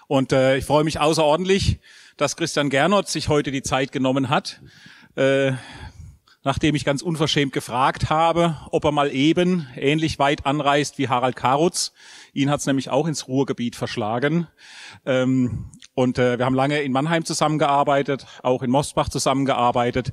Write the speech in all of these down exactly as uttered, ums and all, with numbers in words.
Und äh, ich freue mich außerordentlich, dass Christian Gernot sich heute die Zeit genommen hat, äh, nachdem ich ganz unverschämt gefragt habe, ob er mal eben ähnlich weit anreist wie Harald Karutz. Ihn hat es nämlich auch ins Ruhrgebiet verschlagen. Ähm, und äh, wir haben lange in Mannheim zusammengearbeitet, auch in Mosbach zusammengearbeitet.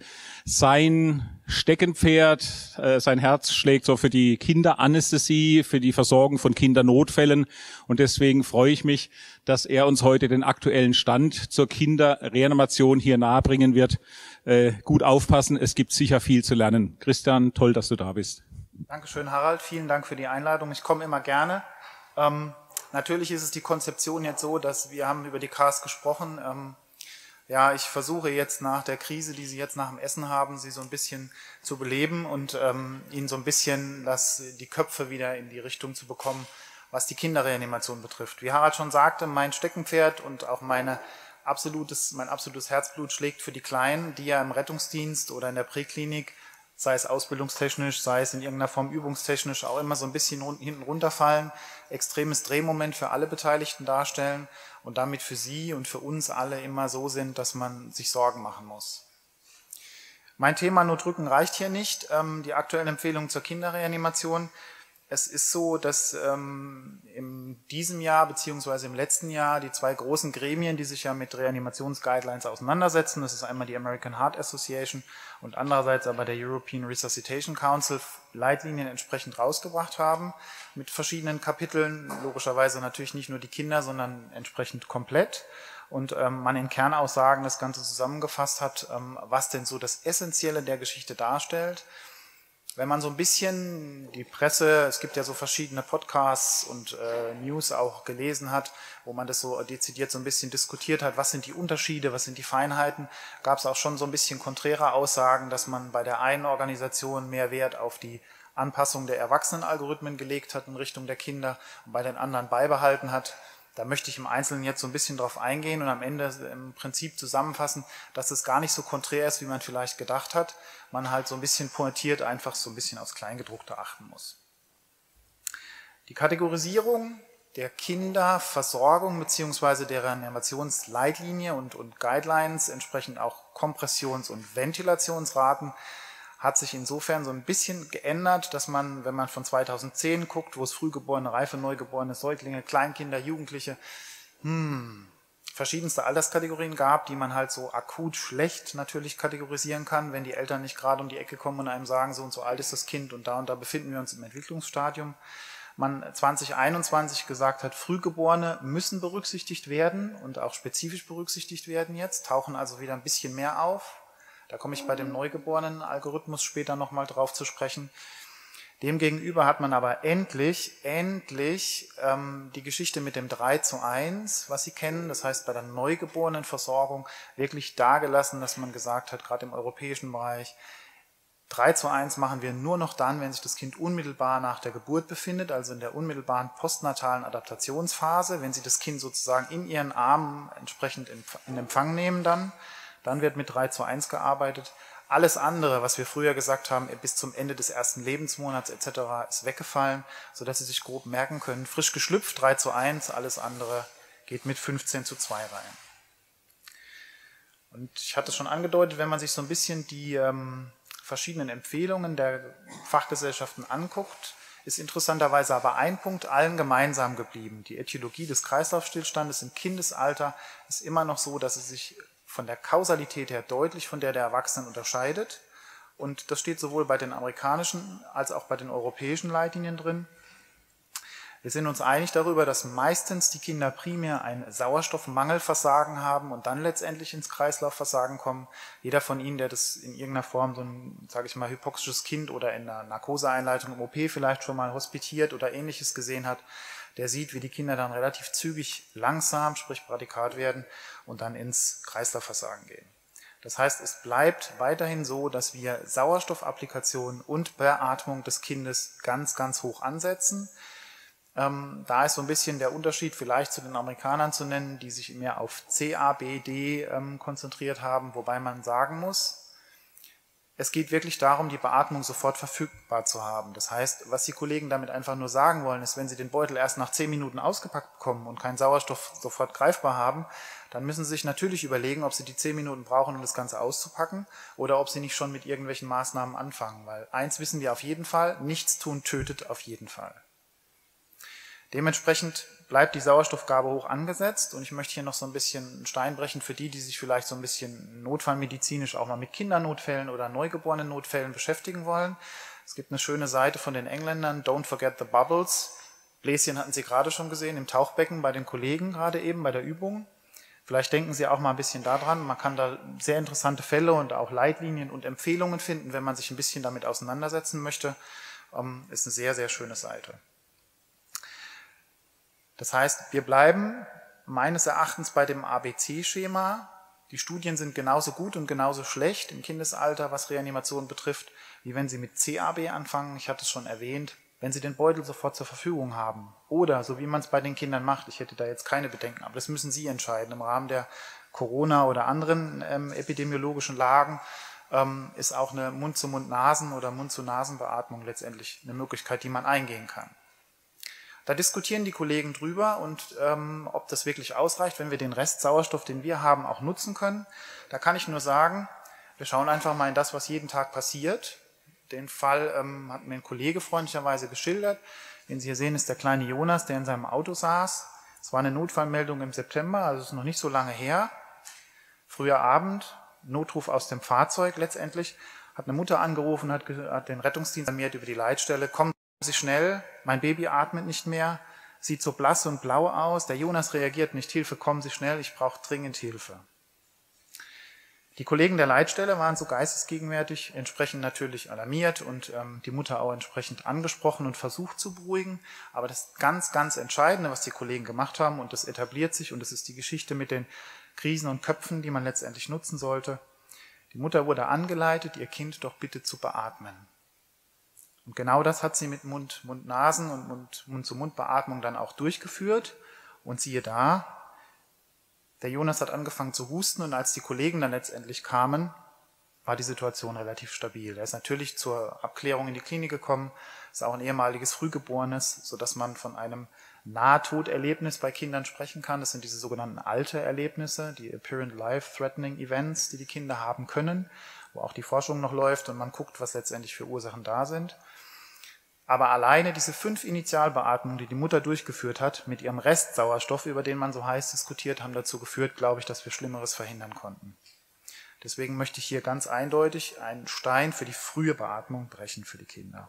Sein Steckenpferd, äh, sein Herz schlägt so für die Kinderanästhesie, für die Versorgung von Kindernotfällen. Und deswegen freue ich mich, dass er uns heute den aktuellen Stand zur Kinderreanimation hier nahebringen wird. Äh, gut aufpassen, es gibt sicher viel zu lernen. Christian, toll, dass du da bist. Dankeschön, Harald. Vielen Dank für die Einladung. Ich komme immer gerne. Ähm, natürlich ist es die Konzeption jetzt so, dass wir haben über die K A S gesprochen. Ähm, ja, ich versuche jetzt nach der Krise, die Sie jetzt nach dem Essen haben, Sie so ein bisschen zu beleben und ähm, Ihnen so ein bisschen das, die Köpfe wieder in die Richtung zu bekommen, was die Kinderreanimation betrifft. Wie Harald schon sagte, mein Steckenpferd und auch meine absolutes, mein absolutes Herzblut schlägt für die Kleinen, die ja im Rettungsdienst oder in der Präklinik, sei es ausbildungstechnisch, sei es in irgendeiner Form übungstechnisch, auch immer so ein bisschen hinten runterfallen, extremes Drehmoment für alle Beteiligten darstellen und damit für Sie und für uns alle immer so sind, dass man sich Sorgen machen muss. Mein Thema nur drücken reicht hier nicht. Die aktuellen Empfehlungen zur Kinderreanimation. Es ist so, dass ähm, in diesem Jahr beziehungsweise im letzten Jahr die zwei großen Gremien, die sich ja mit Reanimationsguidelines auseinandersetzen, das ist einmal die American Heart Association und andererseits aber der European Resuscitation Council, Leitlinien entsprechend rausgebracht haben mit verschiedenen Kapiteln, logischerweise natürlich nicht nur die Kinder, sondern entsprechend komplett. Und ähm, man in Kernaussagen das Ganze zusammengefasst hat, ähm, was denn so das Essentielle der Geschichte darstellt. Wenn man so ein bisschen die Presse, es gibt ja so verschiedene Podcasts und äh, News auch gelesen hat, wo man das so dezidiert so ein bisschen diskutiert hat, was sind die Unterschiede, was sind die Feinheiten, gab es auch schon so ein bisschen konträre Aussagen, dass man bei der einen Organisation mehr Wert auf die Anpassung der Erwachsenenalgorithmen gelegt hat in Richtung der Kinder und bei den anderen beibehalten hat. Da möchte ich im Einzelnen jetzt so ein bisschen drauf eingehen und am Ende im Prinzip zusammenfassen, dass es gar nicht so konträr ist, wie man vielleicht gedacht hat. Man halt so ein bisschen pointiert einfach so ein bisschen aufs Kleingedruckte achten muss. Die Kategorisierung der Kinderversorgung bzw. der Reanimationsleitlinie und, und Guidelines, entsprechend auch Kompressions- und Ventilationsraten, hat sich insofern so ein bisschen geändert, dass man, wenn man von zweitausendzehn guckt, wo es Frühgeborene, reife Neugeborene, Säuglinge, Kleinkinder, Jugendliche, hm, verschiedenste Alterskategorien gab, die man halt so akut schlecht natürlich kategorisieren kann, wenn die Eltern nicht gerade um die Ecke kommen und einem sagen, so und so alt ist das Kind und da und da befinden wir uns im Entwicklungsstadium. Man zwanzig einundzwanzig gesagt hat, Frühgeborene müssen berücksichtigt werden und auch spezifisch berücksichtigt werden jetzt, tauchen also wieder ein bisschen mehr auf. Da komme ich bei dem Neugeborenen-Algorithmus später nochmal drauf zu sprechen. Demgegenüber hat man aber endlich, endlich ähm, die Geschichte mit dem drei zu eins, was Sie kennen, das heißt bei der Neugeborenenversorgung wirklich dargelassen, dass man gesagt hat, gerade im europäischen Bereich, drei zu eins machen wir nur noch dann, wenn sich das Kind unmittelbar nach der Geburt befindet, also in der unmittelbaren postnatalen Adaptationsphase, wenn Sie das Kind sozusagen in Ihren Armen entsprechend in Empfang nehmen dann. Dann wird mit drei zu eins gearbeitet. Alles andere, was wir früher gesagt haben, bis zum Ende des ersten Lebensmonats et cetera, ist weggefallen, sodass Sie sich grob merken können, frisch geschlüpft, drei zu eins, alles andere geht mit fünfzehn zu zwei rein. Und ich hatte es schon angedeutet, wenn man sich so ein bisschen die ähm, verschiedenen Empfehlungen der Fachgesellschaften anguckt, ist interessanterweise aber ein Punkt allen gemeinsam geblieben. Die Ätiologie des Kreislaufstillstandes im Kindesalter ist immer noch so, dass es sich von der Kausalität her deutlich von der der Erwachsenen unterscheidet. Und das steht sowohl bei den amerikanischen als auch bei den europäischen Leitlinien drin. Wir sind uns einig darüber, dass meistens die Kinder primär ein Sauerstoffmangelversagen haben und dann letztendlich ins Kreislaufversagen kommen. Jeder von Ihnen, der das in irgendeiner Form, so ein, sage ich mal, hypoxisches Kind oder in einer Narkoseeinleitung im O P vielleicht schon mal hospitiert oder Ähnliches gesehen hat, der sieht, wie die Kinder dann relativ zügig langsam, sprich Bradykat werden und dann ins Kreislaufversagen gehen. Das heißt, es bleibt weiterhin so, dass wir Sauerstoffapplikation und Beatmung des Kindes ganz, ganz hoch ansetzen. Ähm, da ist so ein bisschen der Unterschied vielleicht zu den Amerikanern zu nennen, die sich mehr auf C A B D ähm, konzentriert haben, wobei man sagen muss, Es geht wirklich darum, die Beatmung sofort verfügbar zu haben. Das heißt, was die Kollegen damit einfach nur sagen wollen, ist, wenn sie den Beutel erst nach zehn Minuten ausgepackt bekommen und keinen Sauerstoff sofort greifbar haben, dann müssen sie sich natürlich überlegen, ob sie die zehn Minuten brauchen, um das Ganze auszupacken, oder ob sie nicht schon mit irgendwelchen Maßnahmen anfangen. Weil eins wissen wir auf jeden Fall, nichts tun tötet auf jeden Fall. Dementsprechend bleibt die Sauerstoffgabe hoch angesetzt und ich möchte hier noch so ein bisschen einen Stein brechen für die, die sich vielleicht so ein bisschen notfallmedizinisch auch mal mit Kindernotfällen oder neugeborenen Notfällen beschäftigen wollen. Es gibt eine schöne Seite von den Engländern, Don't Forget the Bubbles. Bläschen hatten Sie gerade schon gesehen im Tauchbecken bei den Kollegen gerade eben bei der Übung. Vielleicht denken Sie auch mal ein bisschen daran, man kann da sehr interessante Fälle und auch Leitlinien und Empfehlungen finden, wenn man sich ein bisschen damit auseinandersetzen möchte. Ist eine sehr, sehr schöne Seite. Das heißt, wir bleiben meines Erachtens bei dem A B C-Schema. Die Studien sind genauso gut und genauso schlecht im Kindesalter, was Reanimation betrifft, wie wenn Sie mit C A B anfangen. Ich hatte es schon erwähnt, wenn Sie den Beutel sofort zur Verfügung haben oder so wie man es bei den Kindern macht, ich hätte da jetzt keine Bedenken, aber das müssen Sie entscheiden. Im Rahmen der Corona- oder anderen ähm, epidemiologischen Lagen ähm, ist auch eine Mund-zu-Mund-Nasen- oder Mund-zu-Nasen-Beatmung letztendlich eine Möglichkeit, die man eingehen kann. Da diskutieren die Kollegen drüber und ähm, ob das wirklich ausreicht, wenn wir den Rest Sauerstoff, den wir haben, auch nutzen können. Da kann ich nur sagen, wir schauen einfach mal in das, was jeden Tag passiert. Den Fall ähm, hat mir ein Kollege freundlicherweise geschildert. Den Sie hier sehen, ist der kleine Jonas, der in seinem Auto saß. Es war eine Notfallmeldung im September, also es ist noch nicht so lange her. Früher Abend, Notruf aus dem Fahrzeug letztendlich, hat eine Mutter angerufen, hat, hat den Rettungsdienst alarmiert über die Leitstelle. Kommen Sie schnell, mein Baby atmet nicht mehr, sieht so blass und blau aus, der Jonas reagiert nicht, Hilfe, kommen Sie schnell, ich brauche dringend Hilfe. Die Kollegen der Leitstelle waren so geistesgegenwärtig, entsprechend natürlich alarmiert und ähm, die Mutter auch entsprechend angesprochen und versucht zu beruhigen. Aber das ganz, ganz Entscheidende, was die Kollegen gemacht haben, und das etabliert sich, und das ist die Geschichte mit den Krisen und Köpfen, die man letztendlich nutzen sollte. Die Mutter wurde angeleitet, ihr Kind doch bitte zu beatmen. Und genau das hat sie mit Mund, Mund-Nasen und Mund-zu-Mund-Beatmung dann auch durchgeführt. Und siehe da, der Jonas hat angefangen zu husten und als die Kollegen dann letztendlich kamen, war die Situation relativ stabil. Er ist natürlich zur Abklärung in die Klinik gekommen, ist auch ein ehemaliges Frühgeborenes, sodass man von einem Nahtoderlebnis bei Kindern sprechen kann. Das sind diese sogenannten Alter-Erlebnisse, die Apparent Life-Threatening Events, die die Kinder haben können, wo auch die Forschung noch läuft und man guckt, was letztendlich für Ursachen da sind. Aber alleine diese fünf Initialbeatmungen, die die Mutter durchgeführt hat, mit ihrem Restsauerstoff, über den man so heiß diskutiert, haben dazu geführt, glaube ich, dass wir Schlimmeres verhindern konnten. Deswegen möchte ich hier ganz eindeutig einen Stein für die frühe Beatmung brechen für die Kinder.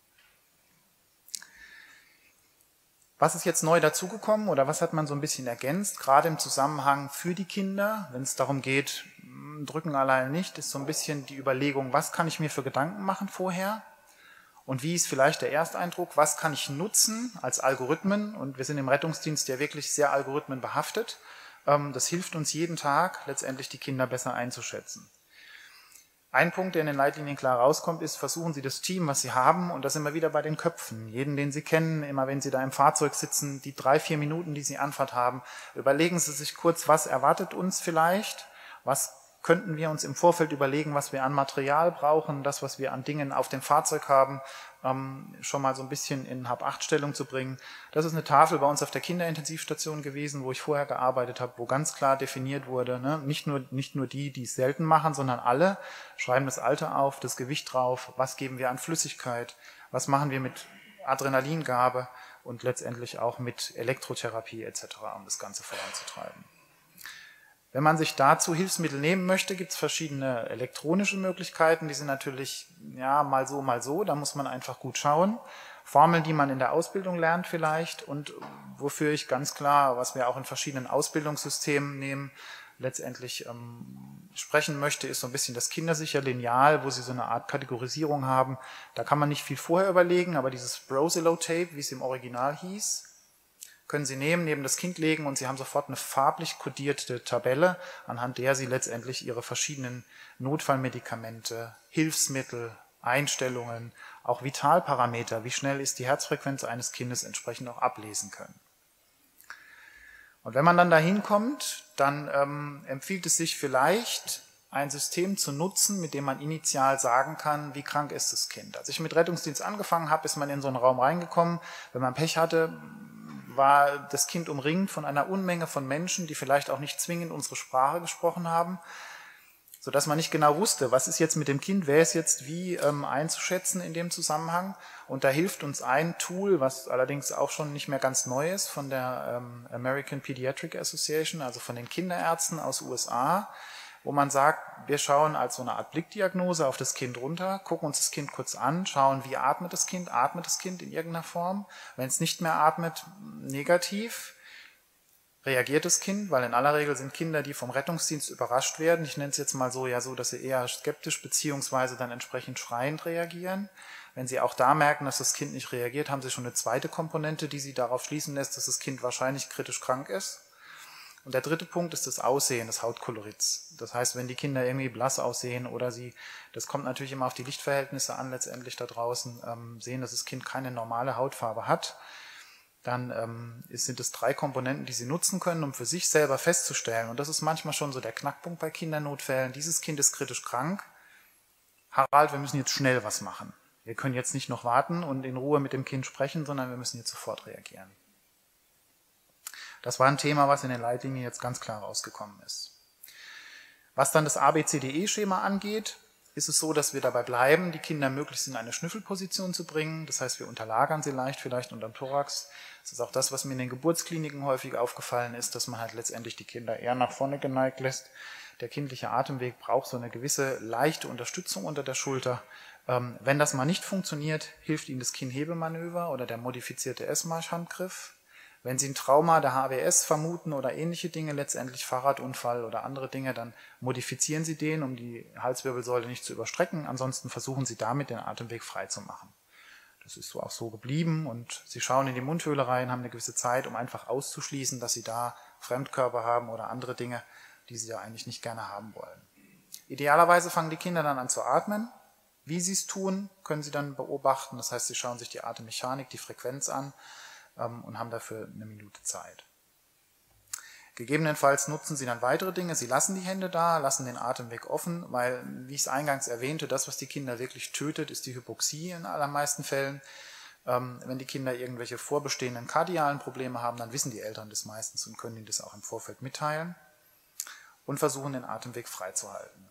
Was ist jetzt neu dazugekommen oder was hat man so ein bisschen ergänzt, gerade im Zusammenhang für die Kinder, wenn es darum geht, drücken alleine nicht, ist so ein bisschen die Überlegung, was kann ich mir für Gedanken machen vorher und wie ist vielleicht der Ersteindruck, was kann ich nutzen als Algorithmen, und wir sind im Rettungsdienst ja wirklich sehr algorithmenbehaftet. Das hilft uns jeden Tag, letztendlich die Kinder besser einzuschätzen. Ein Punkt, der in den Leitlinien klar rauskommt, ist, versuchen Sie das Team, was Sie haben, und das sind wir wieder bei den Köpfen. Jeden, den Sie kennen, immer wenn Sie da im Fahrzeug sitzen, die drei, vier Minuten, die Sie Anfahrt haben, überlegen Sie sich kurz, was erwartet uns vielleicht, was könnten wir uns im Vorfeld überlegen, was wir an Material brauchen, das, was wir an Dingen auf dem Fahrzeug haben, ähm, schon mal so ein bisschen in Hab-Acht-Stellung zu bringen. Das ist eine Tafel bei uns auf der Kinderintensivstation gewesen, wo ich vorher gearbeitet habe, wo ganz klar definiert wurde, ne, nicht nur, nicht nur die, die es selten machen, sondern alle schreiben das Alter auf, das Gewicht drauf, was geben wir an Flüssigkeit, was machen wir mit Adrenalingabe und letztendlich auch mit Elektrotherapie et cetera, um das Ganze voranzutreiben. Wenn man sich dazu Hilfsmittel nehmen möchte, gibt es verschiedene elektronische Möglichkeiten. Die sind natürlich ja mal so, mal so. Da muss man einfach gut schauen. Formeln, die man in der Ausbildung lernt vielleicht und wofür ich ganz klar, was wir auch in verschiedenen Ausbildungssystemen nehmen, letztendlich ähm, sprechen möchte, ist so ein bisschen das kindersicher Lineal, wo sie so eine Art Kategorisierung haben. Da kann man nicht viel vorher überlegen, aber dieses Brosilo-Tape, wie es im Original hieß, können Sie nehmen, neben das Kind legen und Sie haben sofort eine farblich kodierte Tabelle, anhand der Sie letztendlich Ihre verschiedenen Notfallmedikamente, Hilfsmittel, Einstellungen, auch Vitalparameter, wie schnell ist die Herzfrequenz eines Kindes, entsprechend auch ablesen können. Und wenn man dann dahin kommt, dann ähm, empfiehlt es sich vielleicht, ein System zu nutzen, mit dem man initial sagen kann, wie krank ist das Kind. Als ich mit Rettungsdienst angefangen habe, ist man in so einen Raum reingekommen. Wenn man Pech hatte, war das Kind umringt von einer Unmenge von Menschen, die vielleicht auch nicht zwingend unsere Sprache gesprochen haben, sodass man nicht genau wusste, was ist jetzt mit dem Kind, wer ist jetzt wie ähm, einzuschätzen in dem Zusammenhang. Und da hilft uns ein Tool, was allerdings auch schon nicht mehr ganz neu ist, von der ähm, American Pediatric Association, also von den Kinderärzten aus U S A, wo man sagt, wir schauen als so eine Art Blickdiagnose auf das Kind runter, gucken uns das Kind kurz an, schauen, wie atmet das Kind, atmet das Kind in irgendeiner Form. Wenn es nicht mehr atmet, negativ. Reagiert das Kind, weil in aller Regel sind Kinder, die vom Rettungsdienst überrascht werden, ich nenne es jetzt mal so, ja so, dass sie eher skeptisch beziehungsweise dann entsprechend schreiend reagieren. Wenn sie auch da merken, dass das Kind nicht reagiert, haben sie schon eine zweite Komponente, die sie darauf schließen lässt, dass das Kind wahrscheinlich kritisch krank ist. Und der dritte Punkt ist das Aussehen, das Hautkolorit. Das heißt, wenn die Kinder irgendwie blass aussehen oder sie, das kommt natürlich immer auf die Lichtverhältnisse an, letztendlich da draußen, ähm, sehen, dass das Kind keine normale Hautfarbe hat, dann ähm, sind es drei Komponenten, die sie nutzen können, um für sich selber festzustellen. Und das ist manchmal schon so der Knackpunkt bei Kindernotfällen. Dieses Kind ist kritisch krank. Harald, wir müssen jetzt schnell was machen. Wir können jetzt nicht noch warten und in Ruhe mit dem Kind sprechen, sondern wir müssen jetzt sofort reagieren. Das war ein Thema, was in den Leitlinien jetzt ganz klar rausgekommen ist. Was dann das A B C D E-Schema angeht, ist es so, dass wir dabei bleiben, die Kinder möglichst in eine Schnüffelposition zu bringen. Das heißt, wir unterlagern sie leicht vielleicht unterm Thorax. Das ist auch das, was mir in den Geburtskliniken häufig aufgefallen ist, dass man halt letztendlich die Kinder eher nach vorne geneigt lässt. Der kindliche Atemweg braucht so eine gewisse leichte Unterstützung unter der Schulter. Wenn das mal nicht funktioniert, hilft Ihnen das Kinnhebemanöver oder der modifizierte S-Marsch-Handgriff. Wenn Sie ein Trauma der H W S vermuten oder ähnliche Dinge, letztendlich Fahrradunfall oder andere Dinge, dann modifizieren Sie den, um die Halswirbelsäule nicht zu überstrecken. Ansonsten versuchen Sie damit, den Atemweg frei zu machen. Das ist so auch so geblieben und Sie schauen in die Mundhöhle rein, haben eine gewisse Zeit, um einfach auszuschließen, dass Sie da Fremdkörper haben oder andere Dinge, die Sie ja eigentlich nicht gerne haben wollen. Idealerweise fangen die Kinder dann an zu atmen. Wie Sie es tun, können Sie dann beobachten. Das heißt, Sie schauen sich die Atemmechanik, die Frequenz an und haben dafür eine Minute Zeit. Gegebenenfalls nutzen Sie dann weitere Dinge. Sie lassen die Hände da, lassen den Atemweg offen, weil, wie ich es eingangs erwähnte, das, was die Kinder wirklich tötet, ist die Hypoxie in allermeisten Fällen. Wenn die Kinder irgendwelche vorbestehenden kardialen Probleme haben, dann wissen die Eltern das meistens und können ihnen das auch im Vorfeld mitteilen und versuchen, den Atemweg freizuhalten.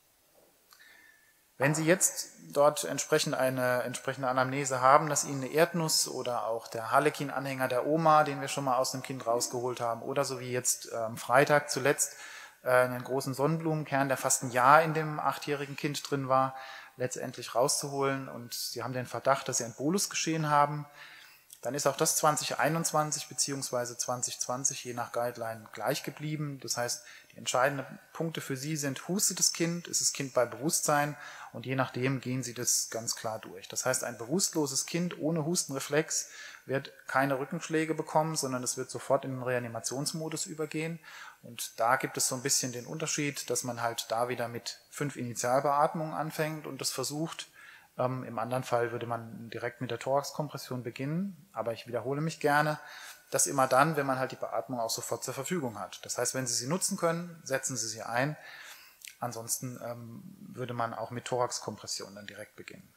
Wenn Sie jetzt dort entsprechend eine entsprechende Anamnese haben, dass Ihnen eine Erdnuss oder auch der Harlekin-Anhänger der Oma, den wir schon mal aus dem Kind rausgeholt haben, oder so wie jetzt am ähm, Freitag zuletzt äh, einen großen Sonnenblumenkern, der fast ein Jahr in dem achtjährigen Kind drin war, letztendlich rauszuholen und Sie haben den Verdacht, dass Sie ein Bolus-Geschehen haben, dann ist auch das zwanzig einundzwanzig bzw. zwanzig zwanzig je nach Guideline gleich geblieben. Das heißt, die entscheidenden Punkte für Sie sind, hustet das Kind, ist das Kind bei Bewusstsein und je nachdem gehen Sie das ganz klar durch. Das heißt, ein bewusstloses Kind ohne Hustenreflex wird keine Rückenschläge bekommen, sondern es wird sofort in den Reanimationsmodus übergehen. Und da gibt es so ein bisschen den Unterschied, dass man halt da wieder mit fünf Initialbeatmungen anfängt und das versucht. Ähm, Im anderen Fall würde man direkt mit der Thoraxkompression beginnen, aber ich wiederhole mich gerne, das immer dann, wenn man halt die Beatmung auch sofort zur Verfügung hat. Das heißt, wenn Sie sie nutzen können, setzen Sie sie ein. Ansonsten ähm, würde man auch mit Thoraxkompression dann direkt beginnen.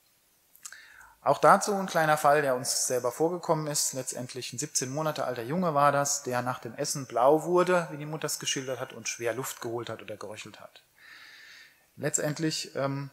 Auch dazu ein kleiner Fall, der uns selber vorgekommen ist. Letztendlich ein siebzehn Monate alter Junge war das, der nach dem Essen blau wurde, wie die Mutter es geschildert hat, und schwer Luft geholt hat oder geröchelt hat. Letztendlich ähm,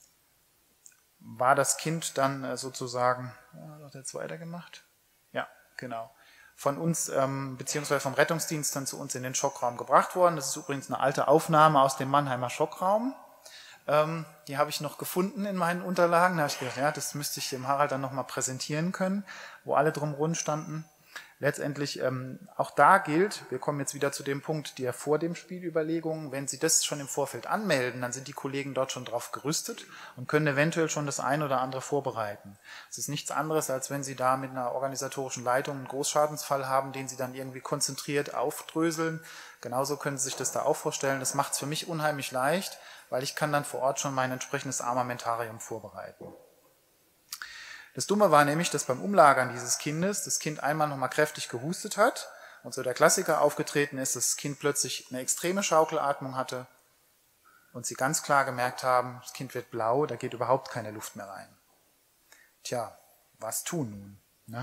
war das Kind dann sozusagen, ja, hat er jetzt weitergemacht? Ja, genau. Von uns, ähm, beziehungsweise vom Rettungsdienst dann zu uns in den Schockraum gebracht worden. Das ist übrigens eine alte Aufnahme aus dem Mannheimer Schockraum. Ähm, die habe ich noch gefunden in meinen Unterlagen. Da habe ich gedacht, ja, das müsste ich dem Harald dann nochmal präsentieren können, wo alle drumherum standen. Letztendlich, ähm, auch da gilt, wir kommen jetzt wieder zu dem Punkt der vor dem Spielüberlegungen, wenn Sie das schon im Vorfeld anmelden, dann sind die Kollegen dort schon drauf gerüstet und können eventuell schon das ein oder andere vorbereiten. Es ist nichts anderes, als wenn Sie da mit einer organisatorischen Leitung einen Großschadensfall haben, den Sie dann irgendwie konzentriert aufdröseln. Genauso können Sie sich das da auch vorstellen. Das macht es für mich unheimlich leicht, weil ich kann dann vor Ort schon mein entsprechendes Armamentarium vorbereiten. Das Dumme war nämlich, dass beim Umlagern dieses Kindes das Kind einmal nochmal kräftig gehustet hat und so der Klassiker aufgetreten ist, dass das Kind plötzlich eine extreme Schaukelatmung hatte und sie ganz klar gemerkt haben, das Kind wird blau, da geht überhaupt keine Luft mehr rein. Tja, was tun nun? Ne?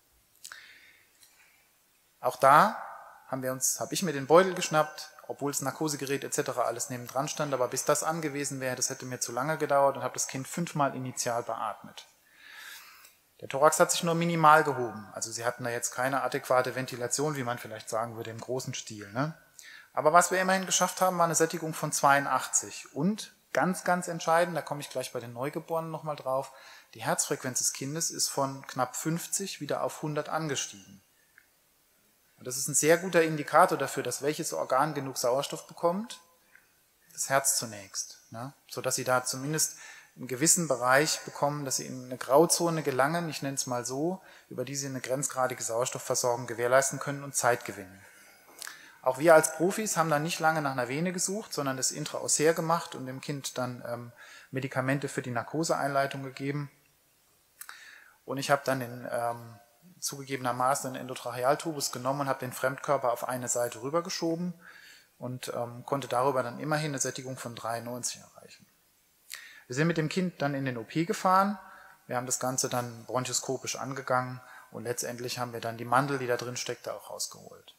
Auch da haben wir uns, habe ich mir den Beutel geschnappt, obwohl das Narkosegerät et cetera alles nebendran stand, aber bis das angewiesen wäre, das hätte mir zu lange gedauert und habe das Kind fünfmal initial beatmet. Der Thorax hat sich nur minimal gehoben, also sie hatten da jetzt keine adäquate Ventilation, wie man vielleicht sagen würde im großen Stil. Ne? Aber was wir immerhin geschafft haben, war eine Sättigung von zweiundachtzig und ganz, ganz entscheidend, da komme ich gleich bei den Neugeborenen nochmal drauf, die Herzfrequenz des Kindes ist von knapp fünfzig wieder auf hundert angestiegen. Und das ist ein sehr guter Indikator dafür, dass welches Organ genug Sauerstoff bekommt, das Herz zunächst, ne? Sodass sie da zumindest einen gewissen Bereich bekommen, dass sie in eine Grauzone gelangen, ich nenne es mal so, über die sie eine grenzgradige Sauerstoffversorgung gewährleisten können und Zeit gewinnen. Auch wir als Profis haben dann nicht lange nach einer Vene gesucht, sondern das intraossär gemacht und dem Kind dann ähm, Medikamente für die Narkoseeinleitung gegeben. Und ich habe dann den ähm, zugegebenermaßen einen Endotrachealtubus genommen und habe den Fremdkörper auf eine Seite rübergeschoben und ähm, konnte darüber dann immerhin eine Sättigung von dreiundneunzig erreichen. Wir sind mit dem Kind dann in den O P gefahren, wir haben das Ganze dann bronchoskopisch angegangen und letztendlich haben wir dann die Mandel, die da drin steckte, auch rausgeholt.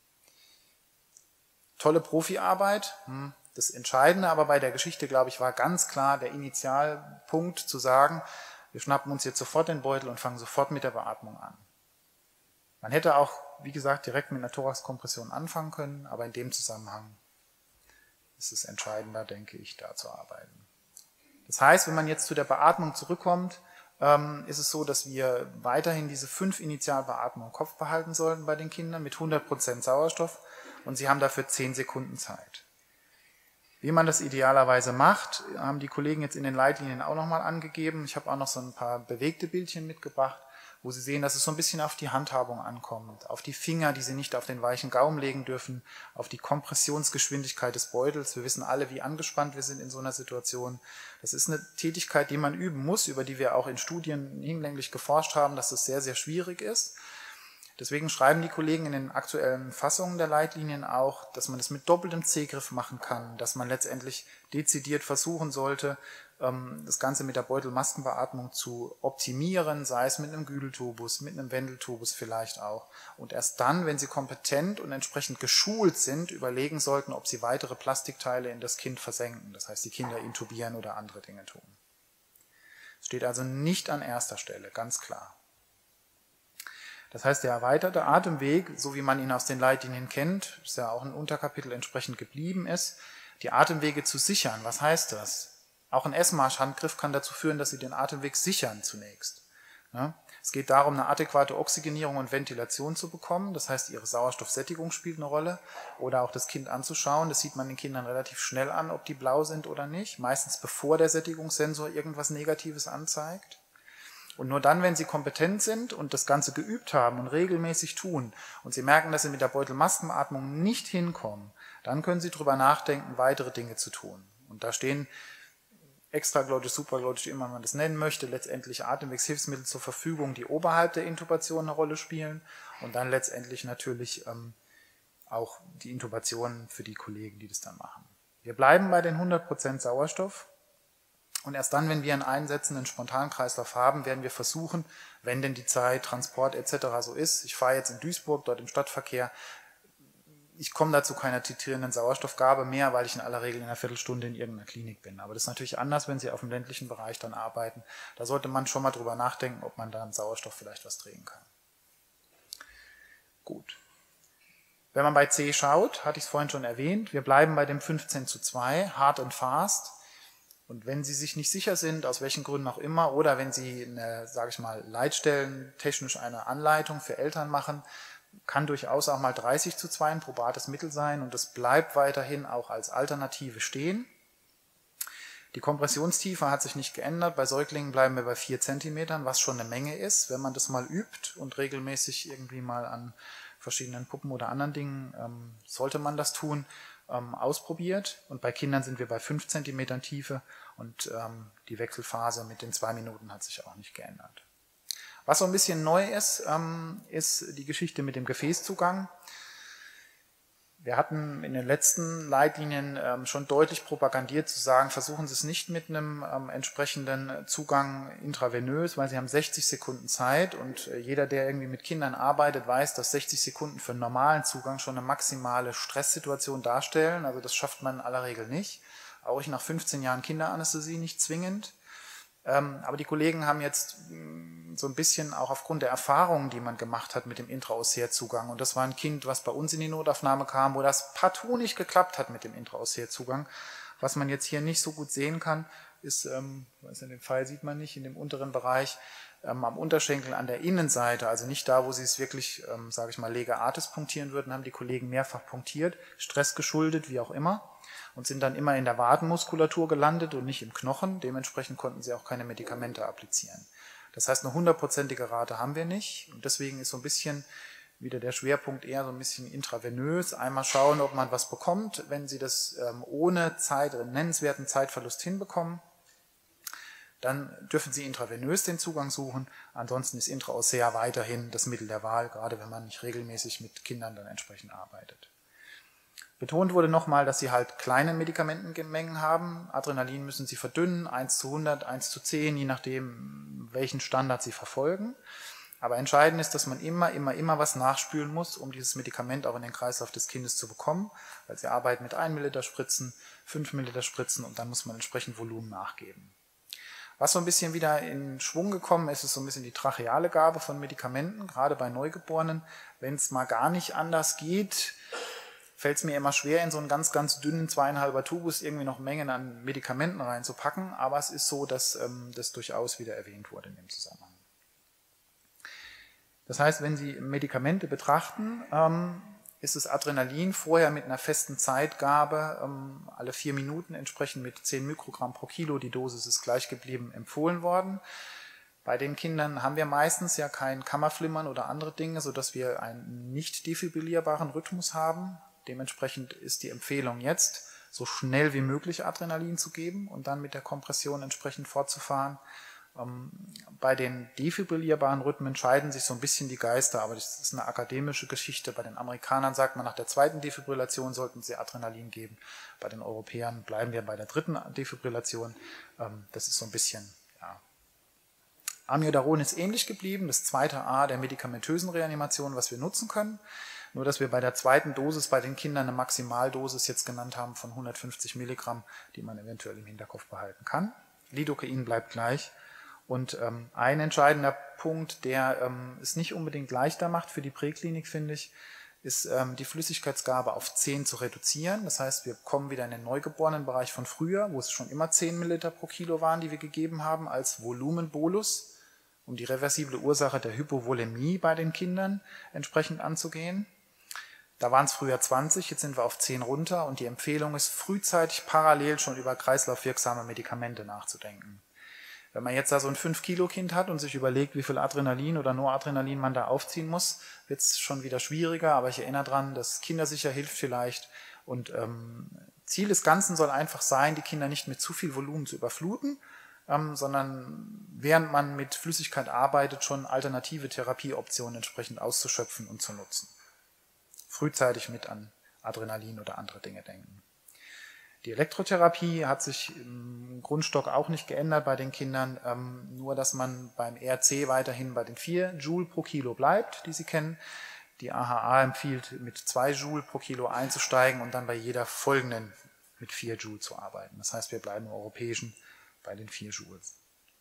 Tolle Profiarbeit. Das Entscheidende aber bei der Geschichte, glaube ich, war ganz klar der Initialpunkt zu sagen, wir schnappen uns jetzt sofort den Beutel und fangen sofort mit der Beatmung an. Man hätte auch, wie gesagt, direkt mit einer Thoraxkompression anfangen können, aber in dem Zusammenhang ist es entscheidender, denke ich, da zu arbeiten. Das heißt, wenn man jetzt zu der Beatmung zurückkommt, ist es so, dass wir weiterhin diese fünf Initialbeatmungen im Kopf behalten sollten bei den Kindern mit hundert Prozent Sauerstoff. Und sie haben dafür zehn Sekunden Zeit. Wie man das idealerweise macht, haben die Kollegen jetzt in den Leitlinien auch nochmal angegeben. Ich habe auch noch so ein paar bewegte Bildchen mitgebracht, wo Sie sehen, dass es so ein bisschen auf die Handhabung ankommt, auf die Finger, die Sie nicht auf den weichen Gaumen legen dürfen, auf die Kompressionsgeschwindigkeit des Beutels. Wir wissen alle, wie angespannt wir sind in so einer Situation. Das ist eine Tätigkeit, die man üben muss, über die wir auch in Studien hinlänglich geforscht haben, dass das sehr, sehr schwierig ist. Deswegen schreiben die Kollegen in den aktuellen Fassungen der Leitlinien auch, dass man das mit doppeltem C-Griff machen kann, dass man letztendlich dezidiert versuchen sollte, das Ganze mit der Beutelmaskenbeatmung zu optimieren, sei es mit einem Güdeltubus, mit einem Wendeltubus vielleicht auch. Und erst dann, wenn sie kompetent und entsprechend geschult sind, überlegen sollten, ob sie weitere Plastikteile in das Kind versenken, das heißt die Kinder intubieren oder andere Dinge tun. Es steht also nicht an erster Stelle, ganz klar. Das heißt, der erweiterte Atemweg, so wie man ihn aus den Leitlinien kennt, ist ja auch ein Unterkapitel entsprechend geblieben ist, die Atemwege zu sichern. Was heißt das? Auch ein S-Marsch-Handgriff kann dazu führen, dass Sie den Atemweg sichern zunächst. Ja? Es geht darum, eine adäquate Oxygenierung und Ventilation zu bekommen. Das heißt, Ihre Sauerstoffsättigung spielt eine Rolle. Oder auch das Kind anzuschauen. Das sieht man den Kindern relativ schnell an, ob die blau sind oder nicht. Meistens bevor der Sättigungssensor irgendwas Negatives anzeigt. Und nur dann, wenn Sie kompetent sind und das Ganze geübt haben und regelmäßig tun und Sie merken, dass Sie mit der Beutelmaskenbeatmung nicht hinkommen, dann können Sie darüber nachdenken, weitere Dinge zu tun. Und da stehen extraglottisch, supraglottisch, wie immer man das nennen möchte, letztendlich Atemwegshilfsmittel zur Verfügung, die oberhalb der Intubation eine Rolle spielen und dann letztendlich natürlich ähm, auch die Intubation für die Kollegen, die das dann machen. Wir bleiben bei den hundert Prozent Sauerstoff. Und erst dann, wenn wir einen einsetzenden Spontankreislauf haben, werden wir versuchen, wenn denn die Zeit, Transport et cetera so ist, ich fahre jetzt in Duisburg, dort im Stadtverkehr, ich komme dazu keiner titrierenden Sauerstoffgabe mehr, weil ich in aller Regel in einer Viertelstunde in irgendeiner Klinik bin. Aber das ist natürlich anders, wenn Sie auf dem ländlichen Bereich dann arbeiten. Da sollte man schon mal drüber nachdenken, ob man da im Sauerstoff vielleicht was drehen kann. Gut. Wenn man bei C schaut, hatte ich es vorhin schon erwähnt, wir bleiben bei dem fünfzehn zu zwei, hard and fast. Und wenn Sie sich nicht sicher sind, aus welchen Gründen auch immer, oder wenn Sie, eine, sage ich mal, Leitstellen technisch eine Anleitung für Eltern machen, kann durchaus auch mal dreißig zu zwei ein probates Mittel sein und das bleibt weiterhin auch als Alternative stehen. Die Kompressionstiefe hat sich nicht geändert. Bei Säuglingen bleiben wir bei vier Zentimetern, was schon eine Menge ist. Wenn man das mal übt und regelmäßig irgendwie mal an verschiedenen Puppen oder anderen Dingen, ähm, sollte man das tun, ähm, ausprobiert. Und bei Kindern sind wir bei fünf Zentimetern Tiefe und ähm, die Wechselphase mit den zwei Minuten hat sich auch nicht geändert. Was so ein bisschen neu ist, ähm, ist die Geschichte mit dem Gefäßzugang. Wir hatten in den letzten Leitlinien ähm, schon deutlich propagandiert zu sagen, versuchen Sie es nicht mit einem ähm, entsprechenden Zugang intravenös, weil Sie haben sechzig Sekunden Zeit und äh, jeder, der irgendwie mit Kindern arbeitet, weiß, dass sechzig Sekunden für einen normalen Zugang schon eine maximale Stresssituation darstellen. Also das schafft man in aller Regel nicht. Auch ich nach fünfzehn Jahren Kinderanästhesie nicht zwingend. Aber die Kollegen haben jetzt so ein bisschen auch aufgrund der Erfahrungen, die man gemacht hat mit dem Intraossea-Zugang, und das war ein Kind, was bei uns in die Notaufnahme kam, wo das partout nicht geklappt hat mit dem Intraossea-Zugang. Was man jetzt hier nicht so gut sehen kann, ist, ähm, in dem Pfeil sieht man nicht, in dem unteren Bereich, ähm, am Unterschenkel an der Innenseite, also nicht da, wo sie es wirklich, ähm, sage ich mal, Lega Artis punktieren würden, haben die Kollegen mehrfach punktiert, Stress geschuldet, wie auch immer. Und sind dann immer in der Wadenmuskulatur gelandet und nicht im Knochen. Dementsprechend konnten sie auch keine Medikamente applizieren. Das heißt, eine hundertprozentige Rate haben wir nicht. Und deswegen ist so ein bisschen wieder der Schwerpunkt eher so ein bisschen intravenös. Einmal schauen, ob man was bekommt. Wenn Sie das ähm, ohne Zeit, einen nennenswerten Zeitverlust hinbekommen, dann dürfen Sie intravenös den Zugang suchen. Ansonsten ist Intraossea weiterhin das Mittel der Wahl, gerade wenn man nicht regelmäßig mit Kindern dann entsprechend arbeitet. Betont wurde nochmal, dass sie halt kleine Medikamentenmengen haben. Adrenalin müssen sie verdünnen, eins zu hundert, eins zu zehn, je nachdem, welchen Standard sie verfolgen. Aber entscheidend ist, dass man immer, immer, immer was nachspülen muss, um dieses Medikament auch in den Kreislauf des Kindes zu bekommen, weil sie arbeiten mit ein Milliliter Spritzen, fünf Milliliter Spritzen und dann muss man entsprechend Volumen nachgeben. Was so ein bisschen wieder in Schwung gekommen ist, ist so ein bisschen die tracheale Gabe von Medikamenten, gerade bei Neugeborenen. Wenn es mal gar nicht anders geht, fällt es mir immer schwer, in so einen ganz, ganz dünnen zweieinhalber Tubus irgendwie noch Mengen an Medikamenten reinzupacken, aber es ist so, dass ähm, das durchaus wieder erwähnt wurde in dem Zusammenhang. Das heißt, wenn Sie Medikamente betrachten, ähm, ist das Adrenalin vorher mit einer festen Zeitgabe ähm, alle vier Minuten entsprechend mit zehn Mikrogramm pro Kilo, die Dosis ist gleich geblieben, empfohlen worden. Bei den Kindern haben wir meistens ja kein Kammerflimmern oder andere Dinge, sodass wir einen nicht defibrillierbaren Rhythmus haben. Dementsprechend ist die Empfehlung jetzt, so schnell wie möglich Adrenalin zu geben und dann mit der Kompression entsprechend fortzufahren. Ähm, bei den defibrillierbaren Rhythmen scheiden sich so ein bisschen die Geister, aber das ist eine akademische Geschichte. Bei den Amerikanern sagt man, nach der zweiten Defibrillation sollten sie Adrenalin geben. Bei den Europäern bleiben wir bei der dritten Defibrillation. Ähm, das ist so ein bisschen, ja. Amiodaron ist ähnlich geblieben, das zweite A der medikamentösen Reanimation, was wir nutzen können. Nur, dass wir bei der zweiten Dosis bei den Kindern eine Maximaldosis jetzt genannt haben von hundertfünfzig Milligramm, die man eventuell im Hinterkopf behalten kann. Lidocain bleibt gleich. Und ähm, ein entscheidender Punkt, der ähm, es nicht unbedingt leichter macht für die Präklinik, finde ich, ist ähm, die Flüssigkeitsgabe auf zehn zu reduzieren. Das heißt, wir kommen wieder in den Neugeborenenbereich von früher, wo es schon immer zehn Milliliter pro Kilo waren, die wir gegeben haben, als Volumenbolus, um die reversible Ursache der Hypovolämie bei den Kindern entsprechend anzugehen. Da waren es früher zwanzig, jetzt sind wir auf zehn runter und die Empfehlung ist, frühzeitig parallel schon über kreislaufwirksame Medikamente nachzudenken. Wenn man jetzt da so ein fünf Kilo Kind hat und sich überlegt, wie viel Adrenalin oder Noradrenalin man da aufziehen muss, wird es schon wieder schwieriger, aber ich erinnere daran, dass Kindersicher hilft vielleicht und ähm, Ziel des Ganzen soll einfach sein, die Kinder nicht mit zu viel Volumen zu überfluten, ähm, sondern während man mit Flüssigkeit arbeitet, schon alternative Therapieoptionen entsprechend auszuschöpfen und zu nutzen. Frühzeitig mit an Adrenalin oder andere Dinge denken. Die Elektrotherapie hat sich im Grundstock auch nicht geändert bei den Kindern, ähm, nur dass man beim E R C weiterhin bei den vier Joule pro Kilo bleibt, die Sie kennen. Die A H A empfiehlt, mit zwei Joule pro Kilo einzusteigen und dann bei jeder folgenden mit vier Joule zu arbeiten. Das heißt, wir bleiben im Europäischen bei den vier Joules.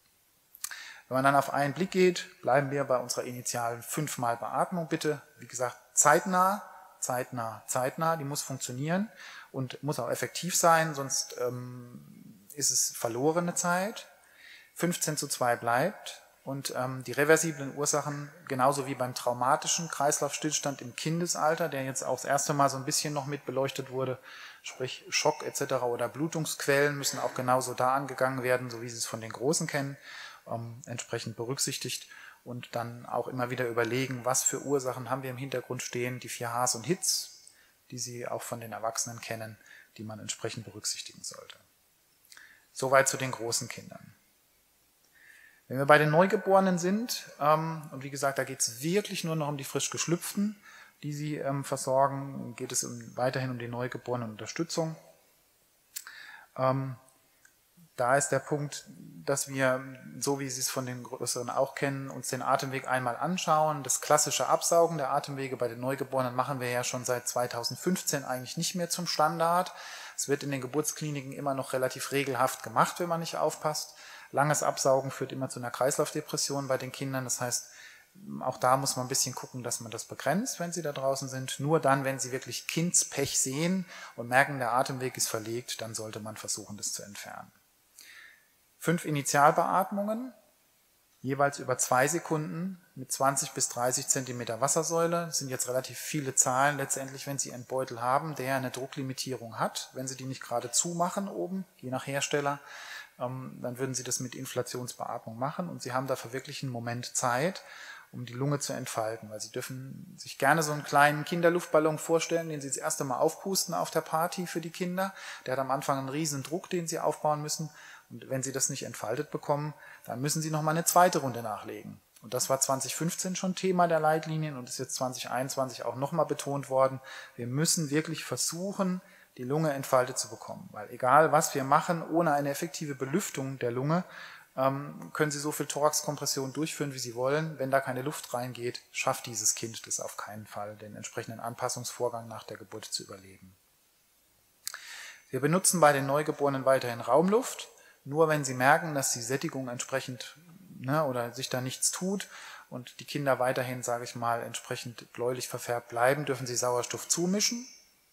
Wenn man dann auf einen Blick geht, bleiben wir bei unserer initialen fünfmal Beatmung bitte. Wie gesagt, zeitnah, zeitnah, zeitnah, die muss funktionieren und muss auch effektiv sein, sonst ähm, ist es verlorene Zeit. fünfzehn zu zwei bleibt und ähm, die reversiblen Ursachen, genauso wie beim traumatischen Kreislaufstillstand im Kindesalter, der jetzt auch das erste Mal so ein bisschen noch mit beleuchtet wurde, sprich Schock et cetera oder Blutungsquellen müssen auch genauso da angegangen werden, so wie Sie es von den Großen kennen, ähm, entsprechend berücksichtigt. Und dann auch immer wieder überlegen, was für Ursachen haben wir im Hintergrund stehen, die vier Hs und Hits, die Sie auch von den Erwachsenen kennen, die man entsprechend berücksichtigen sollte. Soweit zu den großen Kindern. Wenn wir bei den Neugeborenen sind, ähm, und wie gesagt, da geht es wirklich nur noch um die frisch Geschlüpften, die sie ähm, versorgen. Geht es um, weiterhin um die Neugeborenenunterstützung. Ähm, Da ist der Punkt, dass wir, so wie Sie es von den Größeren auch kennen, uns den Atemweg einmal anschauen. Das klassische Absaugen der Atemwege bei den Neugeborenen machen wir ja schon seit zweitausendfünfzehn eigentlich nicht mehr zum Standard. Es wird in den Geburtskliniken immer noch relativ regelhaft gemacht, wenn man nicht aufpasst. Langes Absaugen führt immer zu einer Kreislaufdepression bei den Kindern. Das heißt, auch da muss man ein bisschen gucken, dass man das begrenzt, wenn sie da draußen sind. Nur dann, wenn sie wirklich Kindspech sehen und merken, der Atemweg ist verlegt, dann sollte man versuchen, das zu entfernen. Fünf Initialbeatmungen, jeweils über zwei Sekunden mit zwanzig bis dreißig Zentimeter Wassersäule. Das sind jetzt relativ viele Zahlen letztendlich, wenn Sie einen Beutel haben, der eine Drucklimitierung hat. Wenn Sie die nicht gerade zumachen oben, je nach Hersteller, dann würden Sie das mit Inflationsbeatmung machen und Sie haben dafür wirklich einen Moment Zeit, um die Lunge zu entfalten, weil Sie dürfen sich gerne so einen kleinen Kinderluftballon vorstellen, den Sie das erste Mal aufpusten auf der Party für die Kinder. Der hat am Anfang einen riesen Druck, den Sie aufbauen müssen. Und wenn Sie das nicht entfaltet bekommen, dann müssen Sie nochmal eine zweite Runde nachlegen. Und das war zwanzig fünfzehn schon Thema der Leitlinien und ist jetzt zwanzig einundzwanzig auch nochmal betont worden. Wir müssen wirklich versuchen, die Lunge entfaltet zu bekommen. Weil egal, was wir machen, ohne eine effektive Belüftung der Lunge, ähm, können Sie so viel Thoraxkompression durchführen, wie Sie wollen. Wenn da keine Luft reingeht, schafft dieses Kind das auf keinen Fall, den entsprechenden Anpassungsvorgang nach der Geburt zu überleben. Wir benutzen bei den Neugeborenen weiterhin Raumluft. Nur wenn Sie merken, dass die Sättigung entsprechend ne, oder sich da nichts tut und die Kinder weiterhin, sage ich mal, entsprechend bläulich verfärbt bleiben, dürfen Sie Sauerstoff zumischen.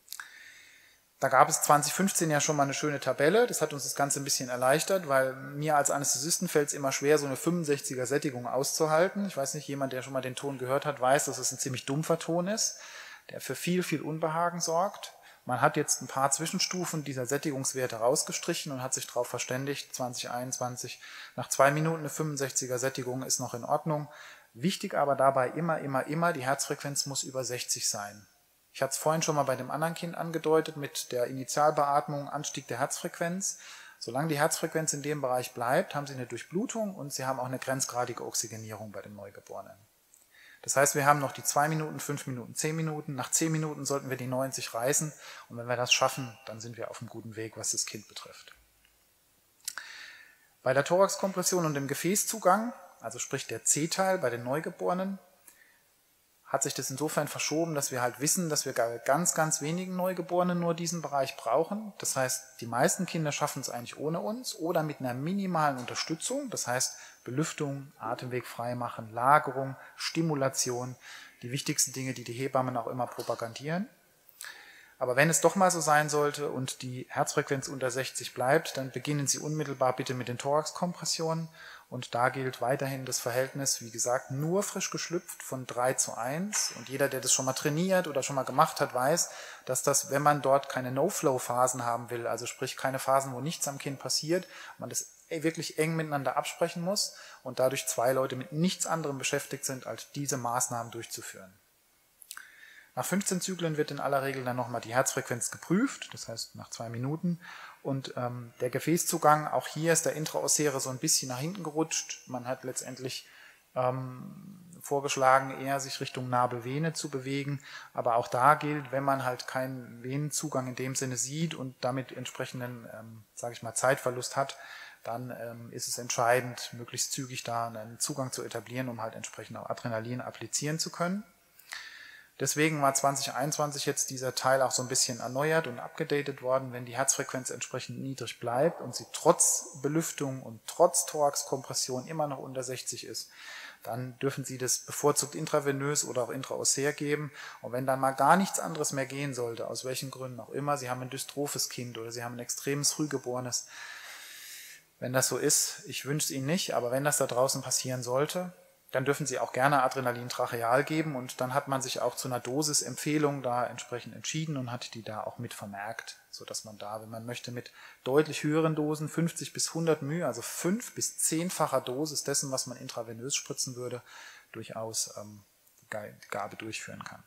Da gab es zwanzig fünfzehn ja schon mal eine schöne Tabelle. Das hat uns das Ganze ein bisschen erleichtert, weil mir als Anästhesisten fällt es immer schwer, so eine fünfundsechziger Sättigung auszuhalten. Ich weiß nicht, jemand, der schon mal den Ton gehört hat, weiß, dass es ein ziemlich dumpfer Ton ist, der für viel, viel Unbehagen sorgt. Man hat jetzt ein paar Zwischenstufen dieser Sättigungswerte rausgestrichen und hat sich darauf verständigt, zwanzig einundzwanzig, nach zwei Minuten eine fünfundsechziger Sättigung ist noch in Ordnung. Wichtig aber dabei immer, immer, immer, die Herzfrequenz muss über sechzig sein. Ich hatte es vorhin schon mal bei dem anderen Kind angedeutet mit der Initialbeatmung, Anstieg der Herzfrequenz. Solange die Herzfrequenz in dem Bereich bleibt, haben Sie eine Durchblutung und Sie haben auch eine grenzgradige Oxygenierung bei dem Neugeborenen. Das heißt, wir haben noch die zwei Minuten, fünf Minuten, zehn Minuten. Nach zehn Minuten sollten wir die neunzig reißen. Und wenn wir das schaffen, dann sind wir auf einem guten Weg, was das Kind betrifft. Bei der Thoraxkompression und dem Gefäßzugang, also sprich der C-Teil bei den Neugeborenen, hat sich das insofern verschoben, dass wir halt wissen, dass wir ganz, ganz wenigen Neugeborenen nur diesen Bereich brauchen. Das heißt, die meisten Kinder schaffen es eigentlich ohne uns oder mit einer minimalen Unterstützung. Das heißt, Belüftung, Atemweg freimachen, Lagerung, Stimulation, die wichtigsten Dinge, die die Hebammen auch immer propagandieren. Aber wenn es doch mal so sein sollte und die Herzfrequenz unter sechzig bleibt, dann beginnen Sie unmittelbar bitte mit den Thoraxkompressionen. Und da gilt weiterhin das Verhältnis, wie gesagt, nur frisch geschlüpft von drei zu eins. Und jeder, der das schon mal trainiert oder schon mal gemacht hat, weiß, dass das, wenn man dort keine No-Flow-Phasen haben will, also sprich keine Phasen, wo nichts am Kind passiert, man das wirklich eng miteinander absprechen muss und dadurch zwei Leute mit nichts anderem beschäftigt sind, als diese Maßnahmen durchzuführen. Nach fünfzehn Zyklen wird in aller Regel dann nochmal die Herzfrequenz geprüft, das heißt nach zwei Minuten. Und ähm, der Gefäßzugang, auch hier ist der Intraosäre so ein bisschen nach hinten gerutscht. Man hat letztendlich ähm, vorgeschlagen, eher sich Richtung Nabelvene zu bewegen. Aber auch da gilt, wenn man halt keinen Venenzugang in dem Sinne sieht und damit entsprechenden, ähm, sage ich mal, Zeitverlust hat, dann ähm, ist es entscheidend, möglichst zügig da einen Zugang zu etablieren, um halt entsprechend auch Adrenalin applizieren zu können. Deswegen war zwanzig einundzwanzig jetzt dieser Teil auch so ein bisschen erneuert und abgedatet worden. Wenn die Herzfrequenz entsprechend niedrig bleibt und sie trotz Belüftung und trotz Thoraxkompression immer noch unter sechzig ist, dann dürfen Sie das bevorzugt intravenös oder auch intraosär geben. Und wenn dann mal gar nichts anderes mehr gehen sollte, aus welchen Gründen auch immer, Sie haben ein dystrophes Kind oder Sie haben ein extremes Frühgeborenes, wenn das so ist, ich wünsche es Ihnen nicht, aber wenn das da draußen passieren sollte, dann dürfen Sie auch gerne Adrenalin tracheal geben und dann hat man sich auch zu einer Dosisempfehlung da entsprechend entschieden und hat die da auch mit vermerkt, sodass man da, wenn man möchte, mit deutlich höheren Dosen, fünfzig bis hundert μ, also fünf bis zehnfacher Dosis dessen, was man intravenös spritzen würde, durchaus ähm, die Gabe durchführen kann.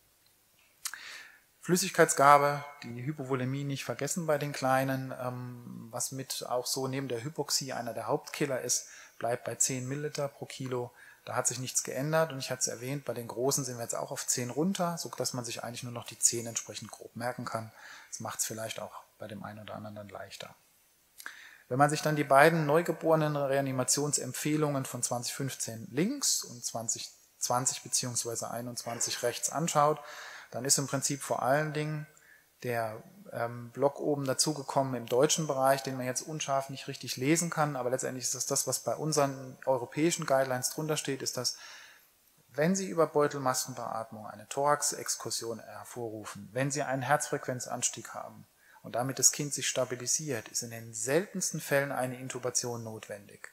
Flüssigkeitsgabe, die Hypovolemie nicht vergessen bei den Kleinen, ähm, was mit auch so neben der Hypoxie einer der Hauptkiller ist, bleibt bei zehn Milliliter pro Kilo. Da hat sich nichts geändert und ich hatte es erwähnt, bei den Großen sind wir jetzt auch auf zehn runter, so dass man sich eigentlich nur noch die zehn entsprechend grob merken kann. Das macht es vielleicht auch bei dem einen oder anderen dann leichter. Wenn man sich dann die beiden neugeborenen Reanimationsempfehlungen von zwanzig fünfzehn links und zwanzig zwanzig bzw. einundzwanzig rechts anschaut, dann ist im Prinzip vor allen Dingen der ähm, Block oben dazugekommen im deutschen Bereich, den man jetzt unscharf nicht richtig lesen kann, aber letztendlich ist das das, was bei unseren europäischen Guidelines drunter steht, ist das, wenn Sie über Beutelmaskenbeatmung eine Thoraxexkursion hervorrufen, wenn Sie einen Herzfrequenzanstieg haben und damit das Kind sich stabilisiert, ist in den seltensten Fällen eine Intubation notwendig.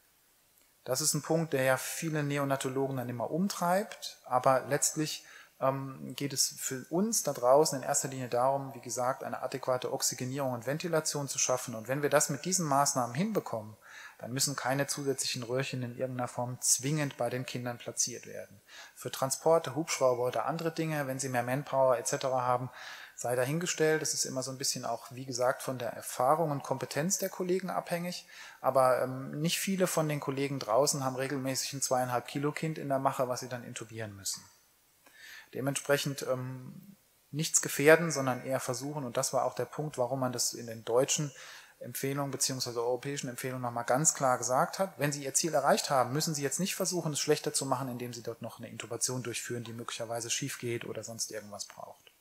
Das ist ein Punkt, der ja viele Neonatologen dann immer umtreibt, aber letztlich ähm, geht es für uns da draußen in erster Linie darum, wie gesagt, eine adäquate Oxygenierung und Ventilation zu schaffen. Und wenn wir das mit diesen Maßnahmen hinbekommen, dann müssen keine zusätzlichen Röhrchen in irgendeiner Form zwingend bei den Kindern platziert werden. Für Transporte, Hubschrauber oder andere Dinge, wenn sie mehr Manpower et cetera haben, sei dahingestellt. Das ist immer so ein bisschen auch, wie gesagt, von der Erfahrung und Kompetenz der Kollegen abhängig. Aber ähm, nicht viele von den Kollegen draußen haben regelmäßig ein zweieinhalb Kilo Kind in der Mache, was sie dann intubieren müssen. Dementsprechend ähm, nichts gefährden, sondern eher versuchen. Und das war auch der Punkt, warum man das in den deutschen Empfehlungen bzw. europäischen Empfehlungen nochmal ganz klar gesagt hat. Wenn Sie Ihr Ziel erreicht haben, müssen Sie jetzt nicht versuchen, es schlechter zu machen, indem Sie dort noch eine Intubation durchführen, die möglicherweise schief geht oder sonst irgendwas braucht.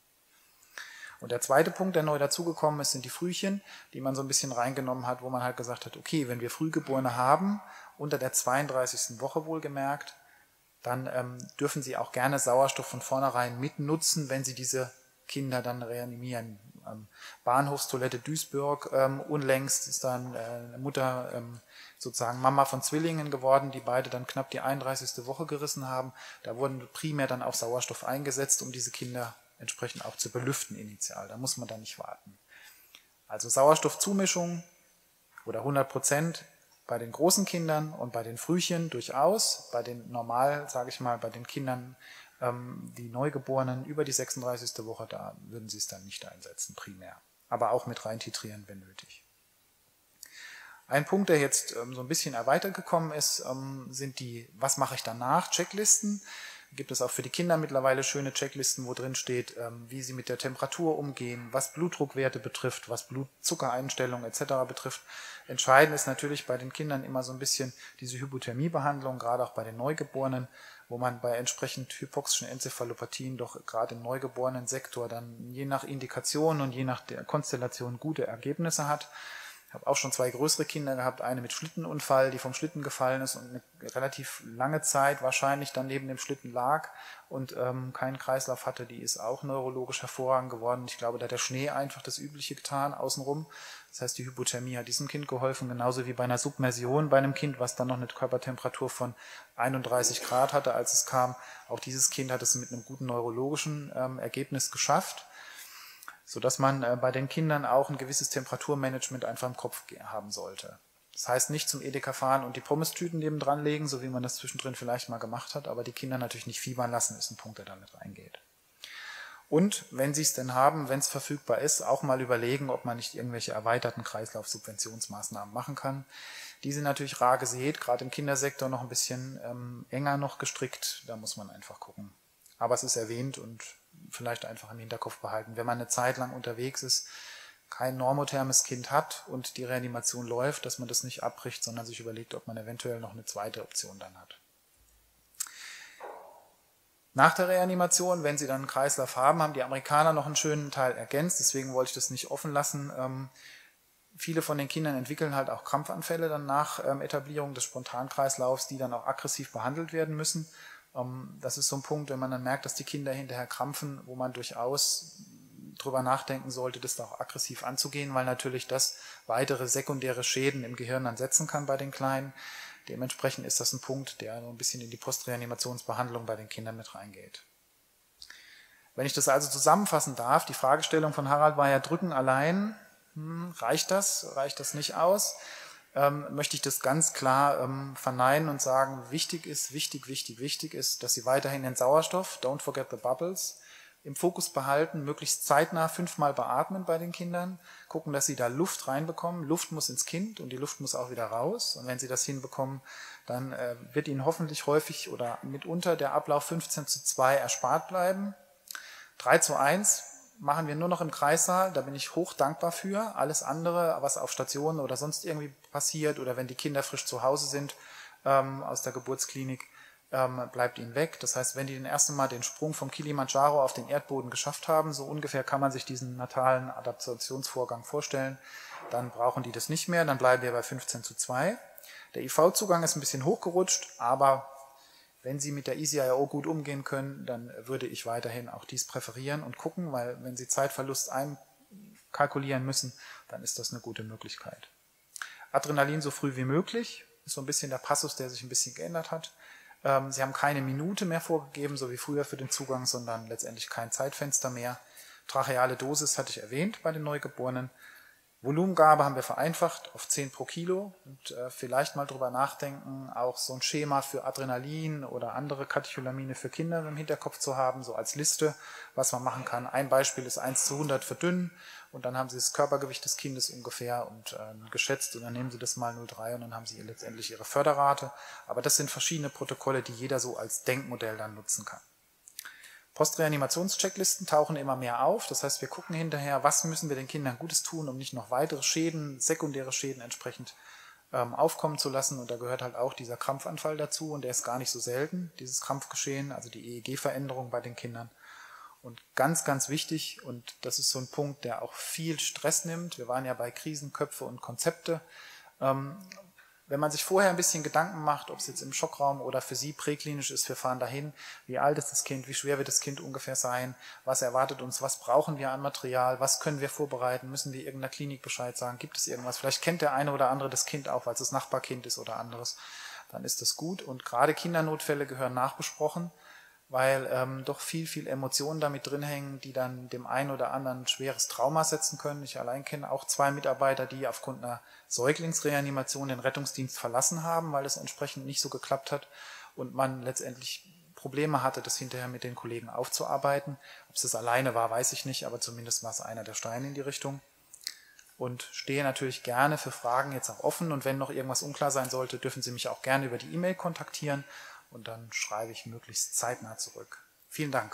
Und der zweite Punkt, der neu dazugekommen ist, sind die Frühchen, die man so ein bisschen reingenommen hat, wo man halt gesagt hat, okay, wenn wir Frühgeborene haben, unter der zweiunddreißigsten Woche wohlgemerkt, dann ähm, dürfen Sie auch gerne Sauerstoff von vornherein mitnutzen, wenn Sie diese Kinder dann reanimieren. Ähm, Bahnhofstoilette Duisburg, ähm, unlängst ist dann äh, eine Mutter ähm, sozusagen Mama von Zwillingen geworden, die beide dann knapp die einunddreißigste Woche gerissen haben. Da wurden primär dann auch Sauerstoff eingesetzt, um diese Kinder entsprechend auch zu belüften initial. Da muss man dann nicht warten. Also Sauerstoffzumischung oder hundert Prozent bei den großen Kindern und bei den Frühchen durchaus. Bei den normal, sage ich mal, bei den Kindern, ähm, die Neugeborenen über die sechsunddreißigste Woche, da würden sie es dann nicht einsetzen, primär. Aber auch mit rein titrieren, wenn nötig. Ein Punkt, der jetzt ähm, so ein bisschen erweitert gekommen ist, ähm, sind die, was mache ich danach, Checklisten. Gibt es auch für die Kinder mittlerweile schöne Checklisten, wo drin steht, wie sie mit der Temperatur umgehen, was Blutdruckwerte betrifft, was Blutzuckereinstellungen et cetera betrifft. Entscheidend ist natürlich bei den Kindern immer so ein bisschen diese Hypothermiebehandlung, gerade auch bei den Neugeborenen, wo man bei entsprechend hypoxischen Enzephalopathien doch gerade im neugeborenen Sektor dann je nach Indikation und je nach der Konstellation gute Ergebnisse hat. Ich habe auch schon zwei größere Kinder gehabt, eine mit Schlittenunfall, die vom Schlitten gefallen ist und eine relativ lange Zeit wahrscheinlich dann neben dem Schlitten lag und ähm, keinen Kreislauf hatte. Die ist auch neurologisch hervorragend geworden. Ich glaube, da hat der Schnee einfach das Übliche getan außenrum. Das heißt, die Hypothermie hat diesem Kind geholfen, genauso wie bei einer Submersion bei einem Kind, was dann noch eine Körpertemperatur von einunddreißig Grad hatte, als es kam. Auch dieses Kind hat es mit einem guten neurologischen ähm, Ergebnis geschafft, sodass man äh, bei den Kindern auch ein gewisses Temperaturmanagement einfach im Kopf haben sollte. Das heißt, nicht zum Edeka fahren und die Pommestüten nebendran legen, so wie man das zwischendrin vielleicht mal gemacht hat, aber die Kinder natürlich nicht fiebern lassen, ist ein Punkt, der damit reingeht. Und wenn sie es denn haben, wenn es verfügbar ist, auch mal überlegen, ob man nicht irgendwelche erweiterten Kreislaufsubventionsmaßnahmen machen kann. Die sind natürlich rar gesät, gerade im Kindersektor noch ein bisschen ähm, enger noch gestrickt, da muss man einfach gucken. Aber es ist erwähnt und vielleicht einfach im Hinterkopf behalten. Wenn man eine Zeit lang unterwegs ist, kein normothermes Kind hat und die Reanimation läuft, dass man das nicht abbricht, sondern sich überlegt, ob man eventuell noch eine zweite Option dann hat. Nach der Reanimation, wenn Sie dann einen Kreislauf haben, haben die Amerikaner noch einen schönen Teil ergänzt, deswegen wollte ich das nicht offen lassen. Ähm, viele von den Kindern entwickeln halt auch Krampfanfälle dann nach ähm, Etablierung des Spontankreislaufs, die dann auch aggressiv behandelt werden müssen. Das ist so ein Punkt, wenn man dann merkt, dass die Kinder hinterher krampfen, wo man durchaus drüber nachdenken sollte, das auch aggressiv anzugehen, weil natürlich das weitere sekundäre Schäden im Gehirn dann setzen kann bei den Kleinen. Dementsprechend ist das ein Punkt, der so ein bisschen in die Postreanimationsbehandlung bei den Kindern mit reingeht. Wenn ich das also zusammenfassen darf, die Fragestellung von Harald war ja, drücken allein, hm, reicht das, reicht das nicht aus? Ähm, möchte ich das ganz klar ähm, verneinen und sagen, wichtig ist, wichtig, wichtig, wichtig ist, dass Sie weiterhin den Sauerstoff, don't forget the bubbles, im Fokus behalten, möglichst zeitnah fünfmal beatmen bei den Kindern, gucken, dass sie da Luft reinbekommen. Luft muss ins Kind und die Luft muss auch wieder raus. Und wenn sie das hinbekommen, dann äh, wird ihnen hoffentlich häufig oder mitunter der Ablauf fünfzehn zu zwei erspart bleiben. drei zu eins machen wir nur noch im Kreissaal, da bin ich hoch dankbar für. Alles andere, was auf Stationen oder sonst irgendwie passiert oder wenn die Kinder frisch zu Hause sind ähm, aus der Geburtsklinik, ähm, bleibt ihnen weg. Das heißt, wenn die den ersten Mal den Sprung vom Kilimanjaro auf den Erdboden geschafft haben, so ungefähr kann man sich diesen natalen Adaptationsvorgang vorstellen, dann brauchen die das nicht mehr, dann bleiben wir bei fünfzehn zu zwei. Der I V-Zugang ist ein bisschen hochgerutscht, aber wenn Sie mit der E C I O gut umgehen können, dann würde ich weiterhin auch dies präferieren und gucken, weil wenn Sie Zeitverlust einkalkulieren müssen, dann ist das eine gute Möglichkeit. Adrenalin so früh wie möglich, ist so ein bisschen der Passus, der sich ein bisschen geändert hat. Sie haben keine Minute mehr vorgegeben, so wie früher für den Zugang, sondern letztendlich kein Zeitfenster mehr. Tracheale Dosis hatte ich erwähnt bei den Neugeborenen. Volumengabe haben wir vereinfacht auf zehn pro Kilo und äh, vielleicht mal drüber nachdenken, auch so ein Schema für Adrenalin oder andere Katecholamine für Kinder im Hinterkopf zu haben, so als Liste, was man machen kann. Ein Beispiel ist eins zu hundert verdünnen und dann haben Sie das Körpergewicht des Kindes ungefähr und äh, geschätzt und dann nehmen Sie das mal null Komma drei und dann haben Sie letztendlich Ihre Förderrate. Aber das sind verschiedene Protokolle, die jeder so als Denkmodell dann nutzen kann. Postreanimationschecklisten tauchen immer mehr auf. Das heißt, wir gucken hinterher, was müssen wir den Kindern Gutes tun, um nicht noch weitere Schäden, sekundäre Schäden entsprechend ähm, aufkommen zu lassen. Und da gehört halt auch dieser Krampfanfall dazu und der ist gar nicht so selten, dieses Krampfgeschehen, also die E E G-Veränderung bei den Kindern. Und ganz, ganz wichtig, und das ist so ein Punkt, der auch viel Stress nimmt, wir waren ja bei Krisenköpfe und Konzepte, ähm, wenn man sich vorher ein bisschen Gedanken macht, ob es jetzt im Schockraum oder für Sie präklinisch ist, wir fahren dahin, wie alt ist das Kind, wie schwer wird das Kind ungefähr sein, was erwartet uns, was brauchen wir an Material, was können wir vorbereiten, müssen wir irgendeiner Klinik Bescheid sagen, gibt es irgendwas, vielleicht kennt der eine oder andere das Kind auch, weil es das Nachbarkind ist oder anderes, dann ist das gut. Und gerade Kindernotfälle gehören nachbesprochen, weil ähm, doch viel, viel Emotionen damit drin hängen, die dann dem einen oder anderen schweres Trauma setzen können. Ich allein kenne auch zwei Mitarbeiter, die aufgrund einer Säuglingsreanimation den Rettungsdienst verlassen haben, weil es entsprechend nicht so geklappt hat und man letztendlich Probleme hatte, das hinterher mit den Kollegen aufzuarbeiten. Ob es das alleine war, weiß ich nicht, aber zumindest war es einer der Steine in die Richtung. Und stehe natürlich gerne für Fragen jetzt auch offen und wenn noch irgendwas unklar sein sollte, dürfen Sie mich auch gerne über die E-Mail kontaktieren. Und dann schreibe ich möglichst zeitnah zurück. Vielen Dank.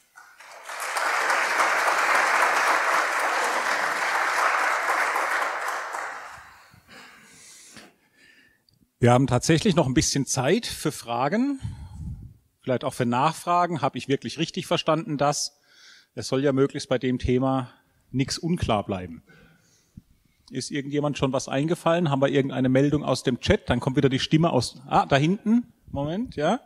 Wir haben tatsächlich noch ein bisschen Zeit für Fragen, vielleicht auch für Nachfragen. Habe ich wirklich richtig verstanden, dass es soll ja möglichst bei dem Thema nichts unklar bleiben. Ist irgendjemand schon was eingefallen? Haben wir irgendeine Meldung aus dem Chat? Dann kommt wieder die Stimme aus... Ah, da hinten. Moment, ja.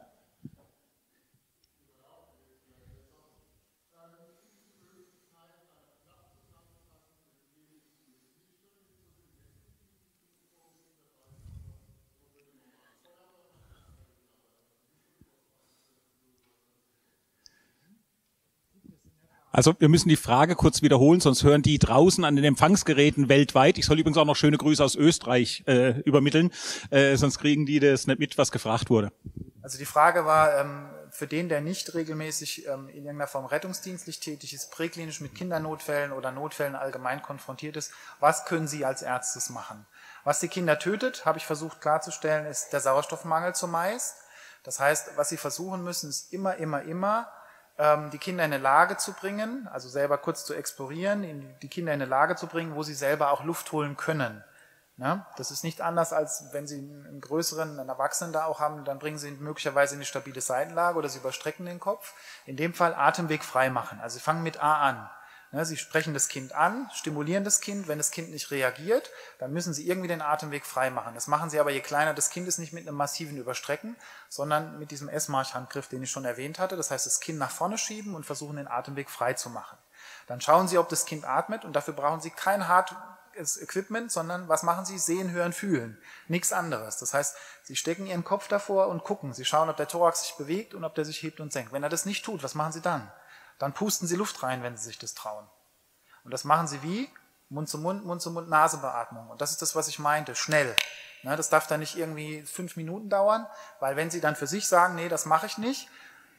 Also wir müssen die Frage kurz wiederholen, sonst hören die draußen an den Empfangsgeräten weltweit. Ich soll übrigens auch noch schöne Grüße aus Österreich äh, übermitteln, äh, sonst kriegen die das nicht mit, was gefragt wurde. Also die Frage war, ähm, für den, der nicht regelmäßig ähm, in irgendeiner Form rettungsdienstlich tätig ist, präklinisch mit Kindernotfällen oder Notfällen allgemein konfrontiert ist, was können Sie als Ärztes machen? Was die Kinder tötet, habe ich versucht klarzustellen, ist der Sauerstoffmangel zumeist. Das heißt, was Sie versuchen müssen, ist immer, immer, immer, die Kinder in eine Lage zu bringen, also selber kurz zu explorieren, die Kinder in eine Lage zu bringen, wo sie selber auch Luft holen können. Das ist nicht anders, als wenn Sie einen größeren, einen Erwachsenen da auch haben, dann bringen Sie ihn möglicherweise in eine stabile Seitenlage oder Sie überstrecken den Kopf. In dem Fall Atemweg frei machen. Also Sie fangen mit A an. Sie sprechen das Kind an, stimulieren das Kind. Wenn das Kind nicht reagiert, dann müssen Sie irgendwie den Atemweg frei machen. Das machen Sie aber, je kleiner das Kind ist, nicht mit einem massiven Überstrecken, sondern mit diesem S-March-Handgriff, den ich schon erwähnt hatte. Das heißt, das Kind nach vorne schieben und versuchen, den Atemweg frei zu machen. Dann schauen Sie, ob das Kind atmet und dafür brauchen Sie kein hartes Equipment, sondern was machen Sie? Sehen, hören, fühlen. Nichts anderes. Das heißt, Sie stecken Ihren Kopf davor und gucken. Sie schauen, ob der Thorax sich bewegt und ob der sich hebt und senkt. Wenn er das nicht tut, was machen Sie dann? Dann pusten Sie Luft rein, wenn Sie sich das trauen. Und das machen Sie wie? Mund zu Mund, Mund zu Mund, Nasenbeatmung. Und das ist das, was ich meinte, schnell. Das darf dann nicht irgendwie fünf Minuten dauern, weil wenn Sie dann für sich sagen, nee, das mache ich nicht,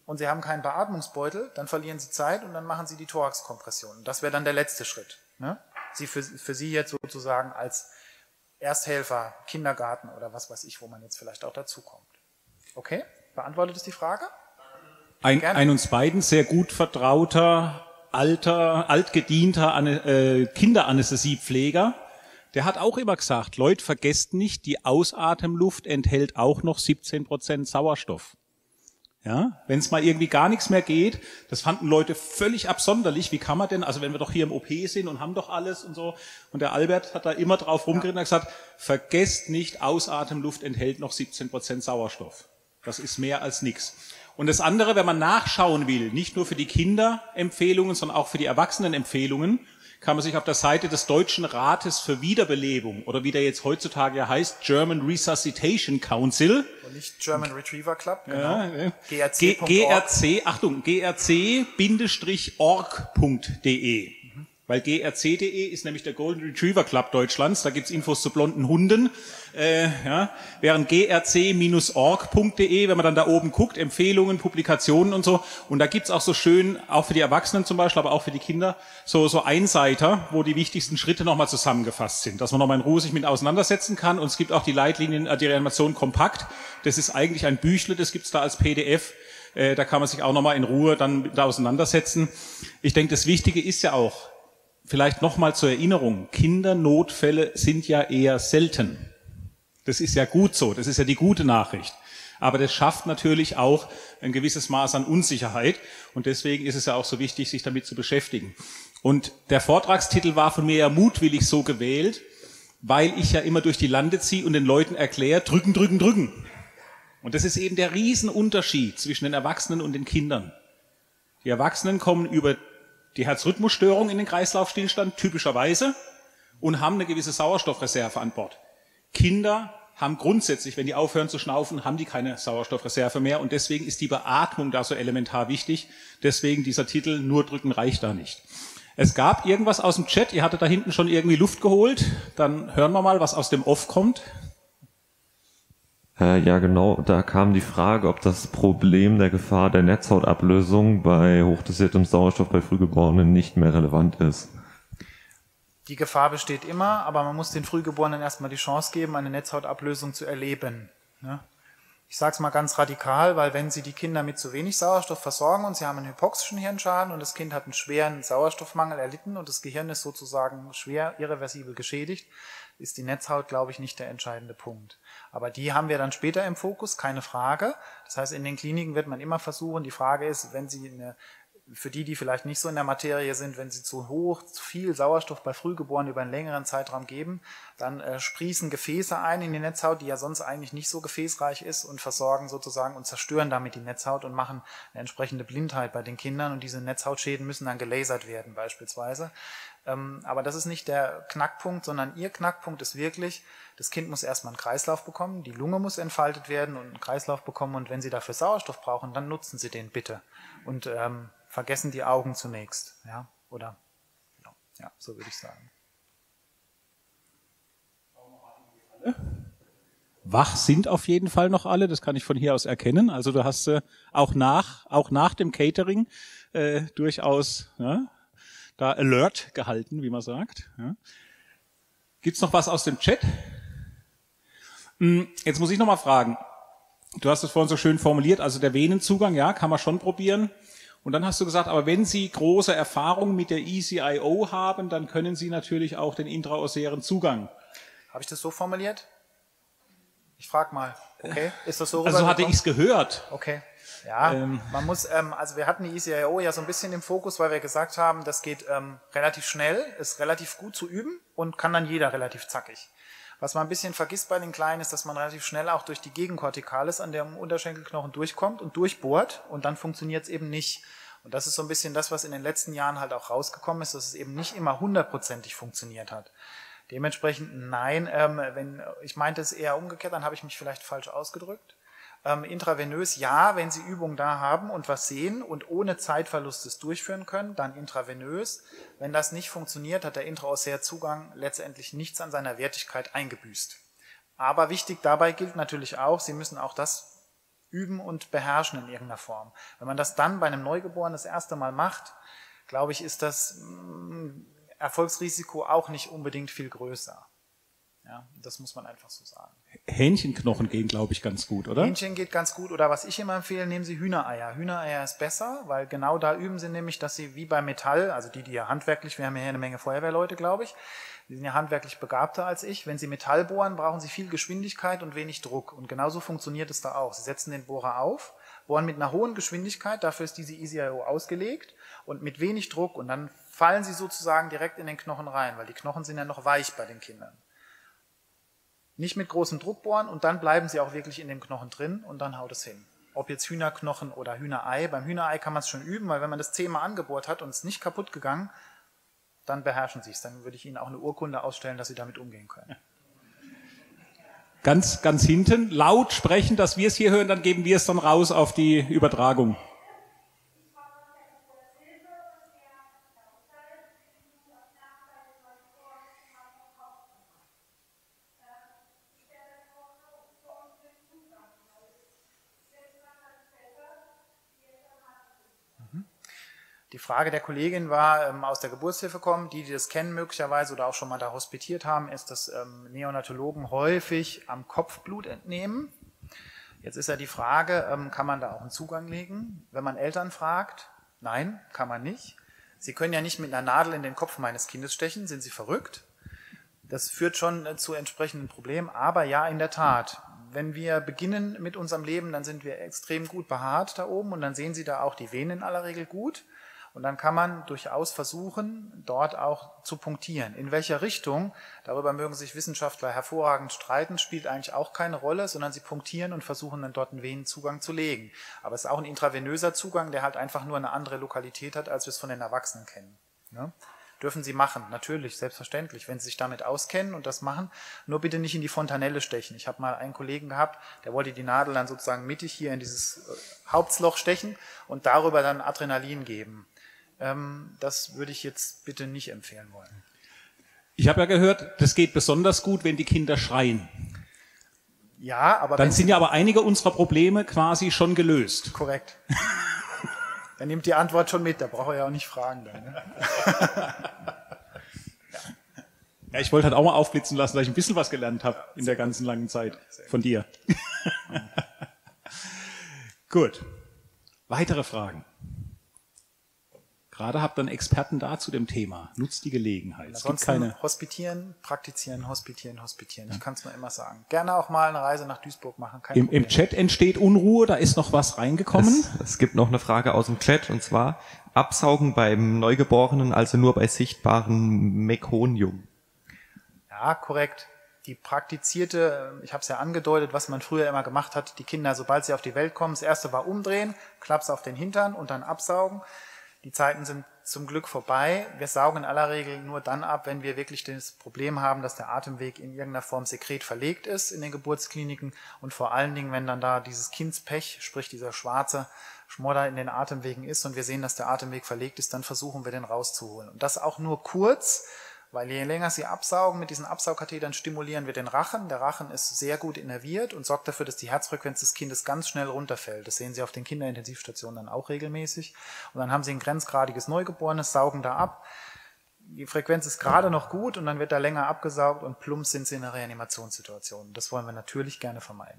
und Sie haben keinen Beatmungsbeutel, dann verlieren Sie Zeit und dann machen Sie die Thoraxkompression. Das wäre dann der letzte Schritt. Ne? Sie für, für Sie jetzt sozusagen als Ersthelfer, Kindergarten oder was weiß ich, wo man jetzt vielleicht auch dazukommt. Okay? Beantwortet es die Frage? Ein, ein uns beiden sehr gut vertrauter, alter, altgedienter äh, Kinderanästhesiepfleger, der hat auch immer gesagt, Leute, vergesst nicht, die Ausatemluft enthält auch noch siebzehn Prozent Sauerstoff. Ja, wenn es mal irgendwie gar nichts mehr geht, das fanden Leute völlig absonderlich. Wie kann man denn, also wenn wir doch hier im O P sind und haben doch alles und so. Und der Albert hat da immer drauf rumgeritten und hat gesagt, vergesst nicht, Ausatemluft enthält noch siebzehn Prozent Sauerstoff. Das ist mehr als nichts. Und das andere, wenn man nachschauen will, nicht nur für die Kinderempfehlungen, sondern auch für die Erwachsenenempfehlungen, kann man sich auf der Seite des Deutschen Rates für Wiederbelebung oder wie der jetzt heutzutage ja heißt, German Resuscitation Council. Und nicht German Retriever Club, genau. Ja, G R C. G R C, Achtung, G R C Org Punkt de. Mhm. Weil G R C Punkt de ist nämlich der Golden Retriever Club Deutschlands, da gibt's Infos zu blonden Hunden. Äh, ja, während G R C Org Punkt de, wenn man dann da oben guckt, Empfehlungen, Publikationen und so, und da gibt's auch so schön, auch für die Erwachsenen zum Beispiel, aber auch für die Kinder, so so Einseiter, wo die wichtigsten Schritte nochmal zusammengefasst sind, dass man nochmal in Ruhe sich mit auseinandersetzen kann. Und es gibt auch die Leitlinien, die Reanimation kompakt, das ist eigentlich ein Büchle, das gibt's da als P D F, äh, da kann man sich auch nochmal in Ruhe dann mit auseinandersetzen. Ich denke, das Wichtige ist ja auch, vielleicht nochmal zur Erinnerung, Kindernotfälle sind ja eher selten. Das ist ja gut so, das ist ja die gute Nachricht. Aber das schafft natürlich auch ein gewisses Maß an Unsicherheit. Und deswegen ist es ja auch so wichtig, sich damit zu beschäftigen. Und der Vortragstitel war von mir ja mutwillig so gewählt, weil ich ja immer durch die Lande ziehe und den Leuten erkläre, drücken, drücken, drücken. Und das ist eben der Riesenunterschied zwischen den Erwachsenen und den Kindern. Die Erwachsenen kommen über die Herzrhythmusstörung in den Kreislaufstillstand, typischerweise, und haben eine gewisse Sauerstoffreserve an Bord. Kinder haben grundsätzlich, wenn die aufhören zu schnaufen, haben die keine Sauerstoffreserve mehr, und deswegen ist die Beatmung da so elementar wichtig. Deswegen dieser Titel, nur drücken reicht da nicht. Es gab irgendwas aus dem Chat, ihr hattet da hinten schon irgendwie Luft geholt, dann hören wir mal, was aus dem Off kommt. Äh, ja, genau, da kam die Frage, ob das Problem der Gefahr der Netzhautablösung bei hochdosiertem Sauerstoff bei Frühgeborenen nicht mehr relevant ist. Die Gefahr besteht immer, aber man muss den Frühgeborenen erstmal die Chance geben, eine Netzhautablösung zu erleben. Ich sage es mal ganz radikal, weil wenn Sie die Kinder mit zu wenig Sauerstoff versorgen und Sie haben einen hypoxischen Hirnschaden und das Kind hat einen schweren Sauerstoffmangel erlitten und das Gehirn ist sozusagen schwer irreversibel geschädigt, ist die Netzhaut, glaube ich, nicht der entscheidende Punkt. Aber die haben wir dann später im Fokus, keine Frage. Das heißt, in den Kliniken wird man immer versuchen, die Frage ist, wenn Sie eine für die, die vielleicht nicht so in der Materie sind, wenn sie zu hoch, zu viel Sauerstoff bei Frühgeborenen über einen längeren Zeitraum geben, dann äh, sprießen Gefäße ein in die Netzhaut, die ja sonst eigentlich nicht so gefäßreich ist, und versorgen sozusagen und zerstören damit die Netzhaut und machen eine entsprechende Blindheit bei den Kindern, und diese Netzhautschäden müssen dann gelasert werden beispielsweise. Ähm, aber das ist nicht der Knackpunkt, sondern ihr Knackpunkt ist wirklich, das Kind muss erstmal einen Kreislauf bekommen, die Lunge muss entfaltet werden und einen Kreislauf bekommen, und wenn sie dafür Sauerstoff brauchen, dann nutzen sie den bitte. Und ähm, vergessen die Augen zunächst, ja, oder, ja, so würde ich sagen. Wach sind auf jeden Fall noch alle, das kann ich von hier aus erkennen. Also du hast äh, auch nach, auch nach dem Catering äh, durchaus ja, da alert gehalten, wie man sagt. Ja. Gibt's noch was aus dem Chat? Hm, jetzt muss ich noch mal fragen. Du hast es vorhin so schön formuliert, also der Venenzugang, ja, kann man schon probieren. Und dann hast du gesagt, aber wenn Sie große Erfahrung mit der E C I O haben, dann können Sie natürlich auch den intraosären Zugang. Habe ich das so formuliert? Ich frage mal. Okay, ist das so? Also hatte ich es gehört. Okay. Ja, ähm. man muss, ähm, also wir hatten die E C I O ja so ein bisschen im Fokus, weil wir gesagt haben, das geht ähm, relativ schnell, ist relativ gut zu üben und kann dann jeder relativ zackig. Was man ein bisschen vergisst bei den Kleinen ist, dass man relativ schnell auch durch die Gegenkortikalis an dem Unterschenkelknochen durchkommt und durchbohrt, und dann funktioniert es eben nicht. Und das ist so ein bisschen das, was in den letzten Jahren halt auch rausgekommen ist, dass es eben nicht immer hundertprozentig funktioniert hat. Dementsprechend nein, ähm, wenn ich meinte es eher umgekehrt, dann habe ich mich vielleicht falsch ausgedrückt. Ähm, intravenös, ja, wenn Sie Übungen da haben und was sehen und ohne Zeitverlust es durchführen können, dann intravenös. Wenn das nicht funktioniert, hat der intraosäre Zugang letztendlich nichts an seiner Wertigkeit eingebüßt. Aber wichtig dabei gilt natürlich auch, Sie müssen auch das üben und beherrschen in irgendeiner Form. Wenn man das dann bei einem Neugeborenen das erste Mal macht, glaube ich, ist das mh, Erfolgsrisiko auch nicht unbedingt viel größer. Ja, das muss man einfach so sagen. Hähnchenknochen gehen, glaube ich, ganz gut, oder? Hähnchen geht ganz gut. Oder was ich immer empfehle, nehmen Sie Hühnereier. Hühnereier ist besser, weil genau da üben Sie nämlich, dass Sie wie bei Metall, also die, die ja handwerklich, wir haben ja hier eine Menge Feuerwehrleute, glaube ich, die sind ja handwerklich begabter als ich. Wenn Sie Metall bohren, brauchen Sie viel Geschwindigkeit und wenig Druck. Und genauso funktioniert es da auch. Sie setzen den Bohrer auf, bohren mit einer hohen Geschwindigkeit, dafür ist diese E C I O ausgelegt, und mit wenig Druck. Und dann fallen Sie sozusagen direkt in den Knochen rein, weil die Knochen sind ja noch weich bei den Kindern. Nicht mit großem Druck bohren, und dann bleiben sie auch wirklich in dem Knochen drin und dann haut es hin. Ob jetzt Hühnerknochen oder Hühnerei. Beim Hühnerei kann man es schon üben, weil wenn man das zehnmal angebohrt hat und es ist nicht kaputt gegangen, dann beherrschen sie es. Dann würde ich Ihnen auch eine Urkunde ausstellen, dass Sie damit umgehen können. Ganz, ganz hinten, laut sprechen, dass wir es hier hören, dann geben wir es dann raus auf die Übertragung. Die Frage der Kollegin war, ähm, aus der Geburtshilfe kommen, die, die das kennen möglicherweise oder auch schon mal da hospitiert haben, ist, dass ähm, Neonatologen häufig am Kopfblut entnehmen. Jetzt ist ja die Frage, ähm, kann man da auch einen Zugang legen? Wenn man Eltern fragt, nein, kann man nicht. Sie können ja nicht mit einer Nadel in den Kopf meines Kindes stechen, sind Sie verrückt? Das führt schon äh, zu entsprechenden Problemen, aber ja, in der Tat. Wenn wir beginnen mit unserem Leben, dann sind wir extrem gut behaart da oben und dann sehen Sie da auch die Venen in aller Regel gut. Und dann kann man durchaus versuchen, dort auch zu punktieren. In welcher Richtung, darüber mögen sich Wissenschaftler hervorragend streiten, spielt eigentlich auch keine Rolle, sondern sie punktieren und versuchen dann dort einen Venenzugang zu legen. Aber es ist auch ein intravenöser Zugang, der halt einfach nur eine andere Lokalität hat, als wir es von den Erwachsenen kennen. Ja? Dürfen Sie machen, natürlich, selbstverständlich, wenn Sie sich damit auskennen und das machen, nur bitte nicht in die Fontanelle stechen. Ich habe mal einen Kollegen gehabt, der wollte die Nadel dann sozusagen mittig hier in dieses Hauptloch stechen und darüber dann Adrenalin geben. Das würde ich jetzt bitte nicht empfehlen wollen. Ich habe ja gehört, das geht besonders gut, wenn die Kinder schreien. Ja, aber... Dann sind ja aber einige unserer Probleme quasi schon gelöst. Korrekt. Er nimmt die Antwort schon mit, da braucht er ja auch nicht fragen. Dann, ne? Ja, ich wollte halt auch mal aufblitzen lassen, dass ich ein bisschen was gelernt habe in der ganzen langen Zeit von dir. Gut. Weitere Fragen? Gerade habt ihr einen Experten da zu dem Thema. Nutzt die Gelegenheit. Es gibt keine hospitieren, praktizieren, hospitieren, hospitieren. Ich kann es nur immer sagen. Gerne auch mal eine Reise nach Duisburg machen. Kein Im, Im Chat entsteht Unruhe, da ist noch was reingekommen. Es, es gibt noch eine Frage aus dem Chat, und zwar Absaugen beim Neugeborenen, also nur bei sichtbarem Mekonium. Ja, korrekt. Die praktizierte, ich habe es ja angedeutet, was man früher immer gemacht hat, die Kinder, sobald sie auf die Welt kommen, das erste war umdrehen, Klaps auf den Hintern und dann absaugen. Die Zeiten sind zum Glück vorbei. Wir saugen in aller Regel nur dann ab, wenn wir wirklich das Problem haben, dass der Atemweg in irgendeiner Form sekret verlegt ist in den Geburtskliniken und vor allen Dingen, wenn dann da dieses Kindspech, sprich dieser schwarze Schmodder in den Atemwegen ist und wir sehen, dass der Atemweg verlegt ist, dann versuchen wir den rauszuholen. Und das auch nur kurz, weil je länger Sie absaugen, mit diesen Absaugkathetern stimulieren wir den Rachen. Der Rachen ist sehr gut innerviert und sorgt dafür, dass die Herzfrequenz des Kindes ganz schnell runterfällt. Das sehen Sie auf den Kinderintensivstationen dann auch regelmäßig. Und dann haben Sie ein grenzgradiges Neugeborenes, saugen da ab. Die Frequenz ist gerade noch gut und dann wird da länger abgesaugt und plumps sind Sie in einer Reanimationssituation. Das wollen wir natürlich gerne vermeiden.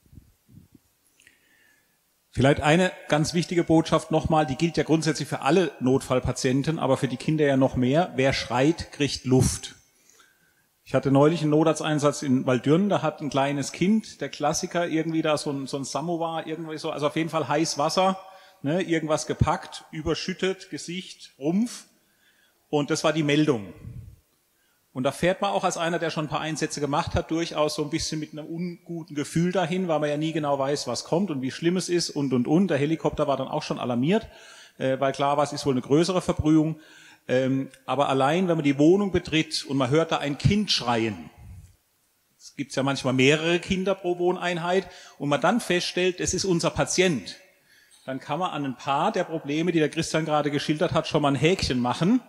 Vielleicht eine ganz wichtige Botschaft nochmal, die gilt ja grundsätzlich für alle Notfallpatienten, aber für die Kinder ja noch mehr. Wer schreit, kriegt Luft. Ich hatte neulich einen Notarzteinsatz in Waldürn, da hat ein kleines Kind, der Klassiker, irgendwie da so ein, so ein Samovar, irgendwie so, also auf jeden Fall heiß Wasser, ne, irgendwas gepackt, überschüttet, Gesicht, Rumpf, und das war die Meldung. Und da fährt man auch als einer, der schon ein paar Einsätze gemacht hat, durchaus so ein bisschen mit einem unguten Gefühl dahin, weil man ja nie genau weiß, was kommt und wie schlimm es ist und, und, und. Der Helikopter war dann auch schon alarmiert, äh, weil klar war, es ist wohl eine größere Verbrühung. Ähm, aber allein, wenn man die Wohnung betritt und man hört da ein Kind schreien, es gibt ja manchmal mehrere Kinder pro Wohneinheit, und man dann feststellt, es ist unser Patient, dann kann man an ein paar der Probleme, die der Christian gerade geschildert hat, schon mal ein Häkchen machen.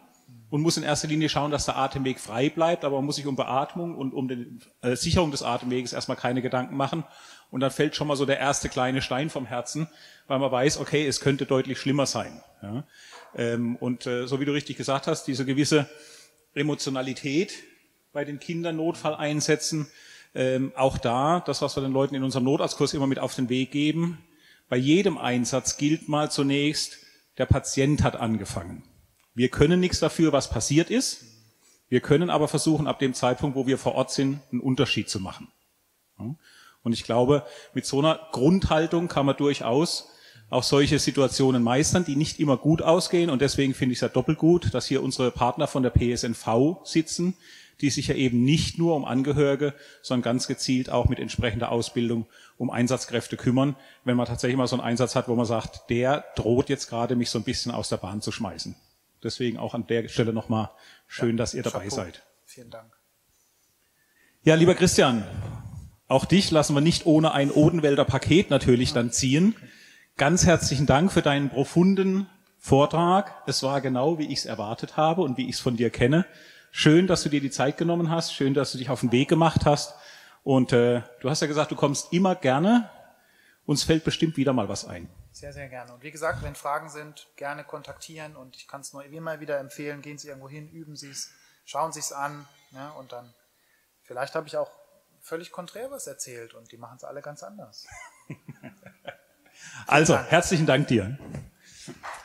und muss in erster Linie schauen, dass der Atemweg frei bleibt, aber man muss sich um Beatmung und um die äh, Sicherung des Atemweges erstmal keine Gedanken machen. Und dann fällt schon mal so der erste kleine Stein vom Herzen, weil man weiß, okay, es könnte deutlich schlimmer sein. Ja? Ähm, und äh, so wie du richtig gesagt hast, diese gewisse Emotionalität bei den Kindern Notfall einsetzen, ähm, auch da, das, was wir den Leuten in unserem Notarztkurs immer mit auf den Weg geben, bei jedem Einsatz gilt mal zunächst, der Patient hat angefangen. Wir können nichts dafür, was passiert ist. Wir können aber versuchen, ab dem Zeitpunkt, wo wir vor Ort sind, einen Unterschied zu machen. Ja? Und ich glaube, mit so einer Grundhaltung kann man durchaus auch solche Situationen meistern, die nicht immer gut ausgehen. Und deswegen finde ich es ja doppelt gut, dass hier unsere Partner von der P S N V sitzen, die sich ja eben nicht nur um Angehörige, sondern ganz gezielt auch mit entsprechender Ausbildung um Einsatzkräfte kümmern, wenn man tatsächlich mal so einen Einsatz hat, wo man sagt, der droht jetzt gerade, mich so ein bisschen aus der Bahn zu schmeißen. Deswegen auch an der Stelle nochmal schön, ja, dass ihr dabei Chapeau. seid. Vielen Dank. Ja, lieber Christian, auch dich lassen wir nicht ohne ein Odenwälder Paket natürlich dann ziehen. Ganz herzlichen Dank für deinen profunden Vortrag. Es war genau, wie ich es erwartet habe und wie ich es von dir kenne. Schön, dass du dir die Zeit genommen hast. Schön, dass du dich auf den Weg gemacht hast. Und äh, du hast ja gesagt, du kommst immer gerne. Uns fällt bestimmt wieder mal was ein. Sehr, sehr gerne. Und wie gesagt, wenn Fragen sind, gerne kontaktieren. Und ich kann es nur immer wieder empfehlen, gehen Sie irgendwo hin, üben Sie es, schauen Sie es an. Ne? Und dann, vielleicht habe ich auch völlig konträr was erzählt und die machen es alle ganz anders. Also, herzlichen Dank dir.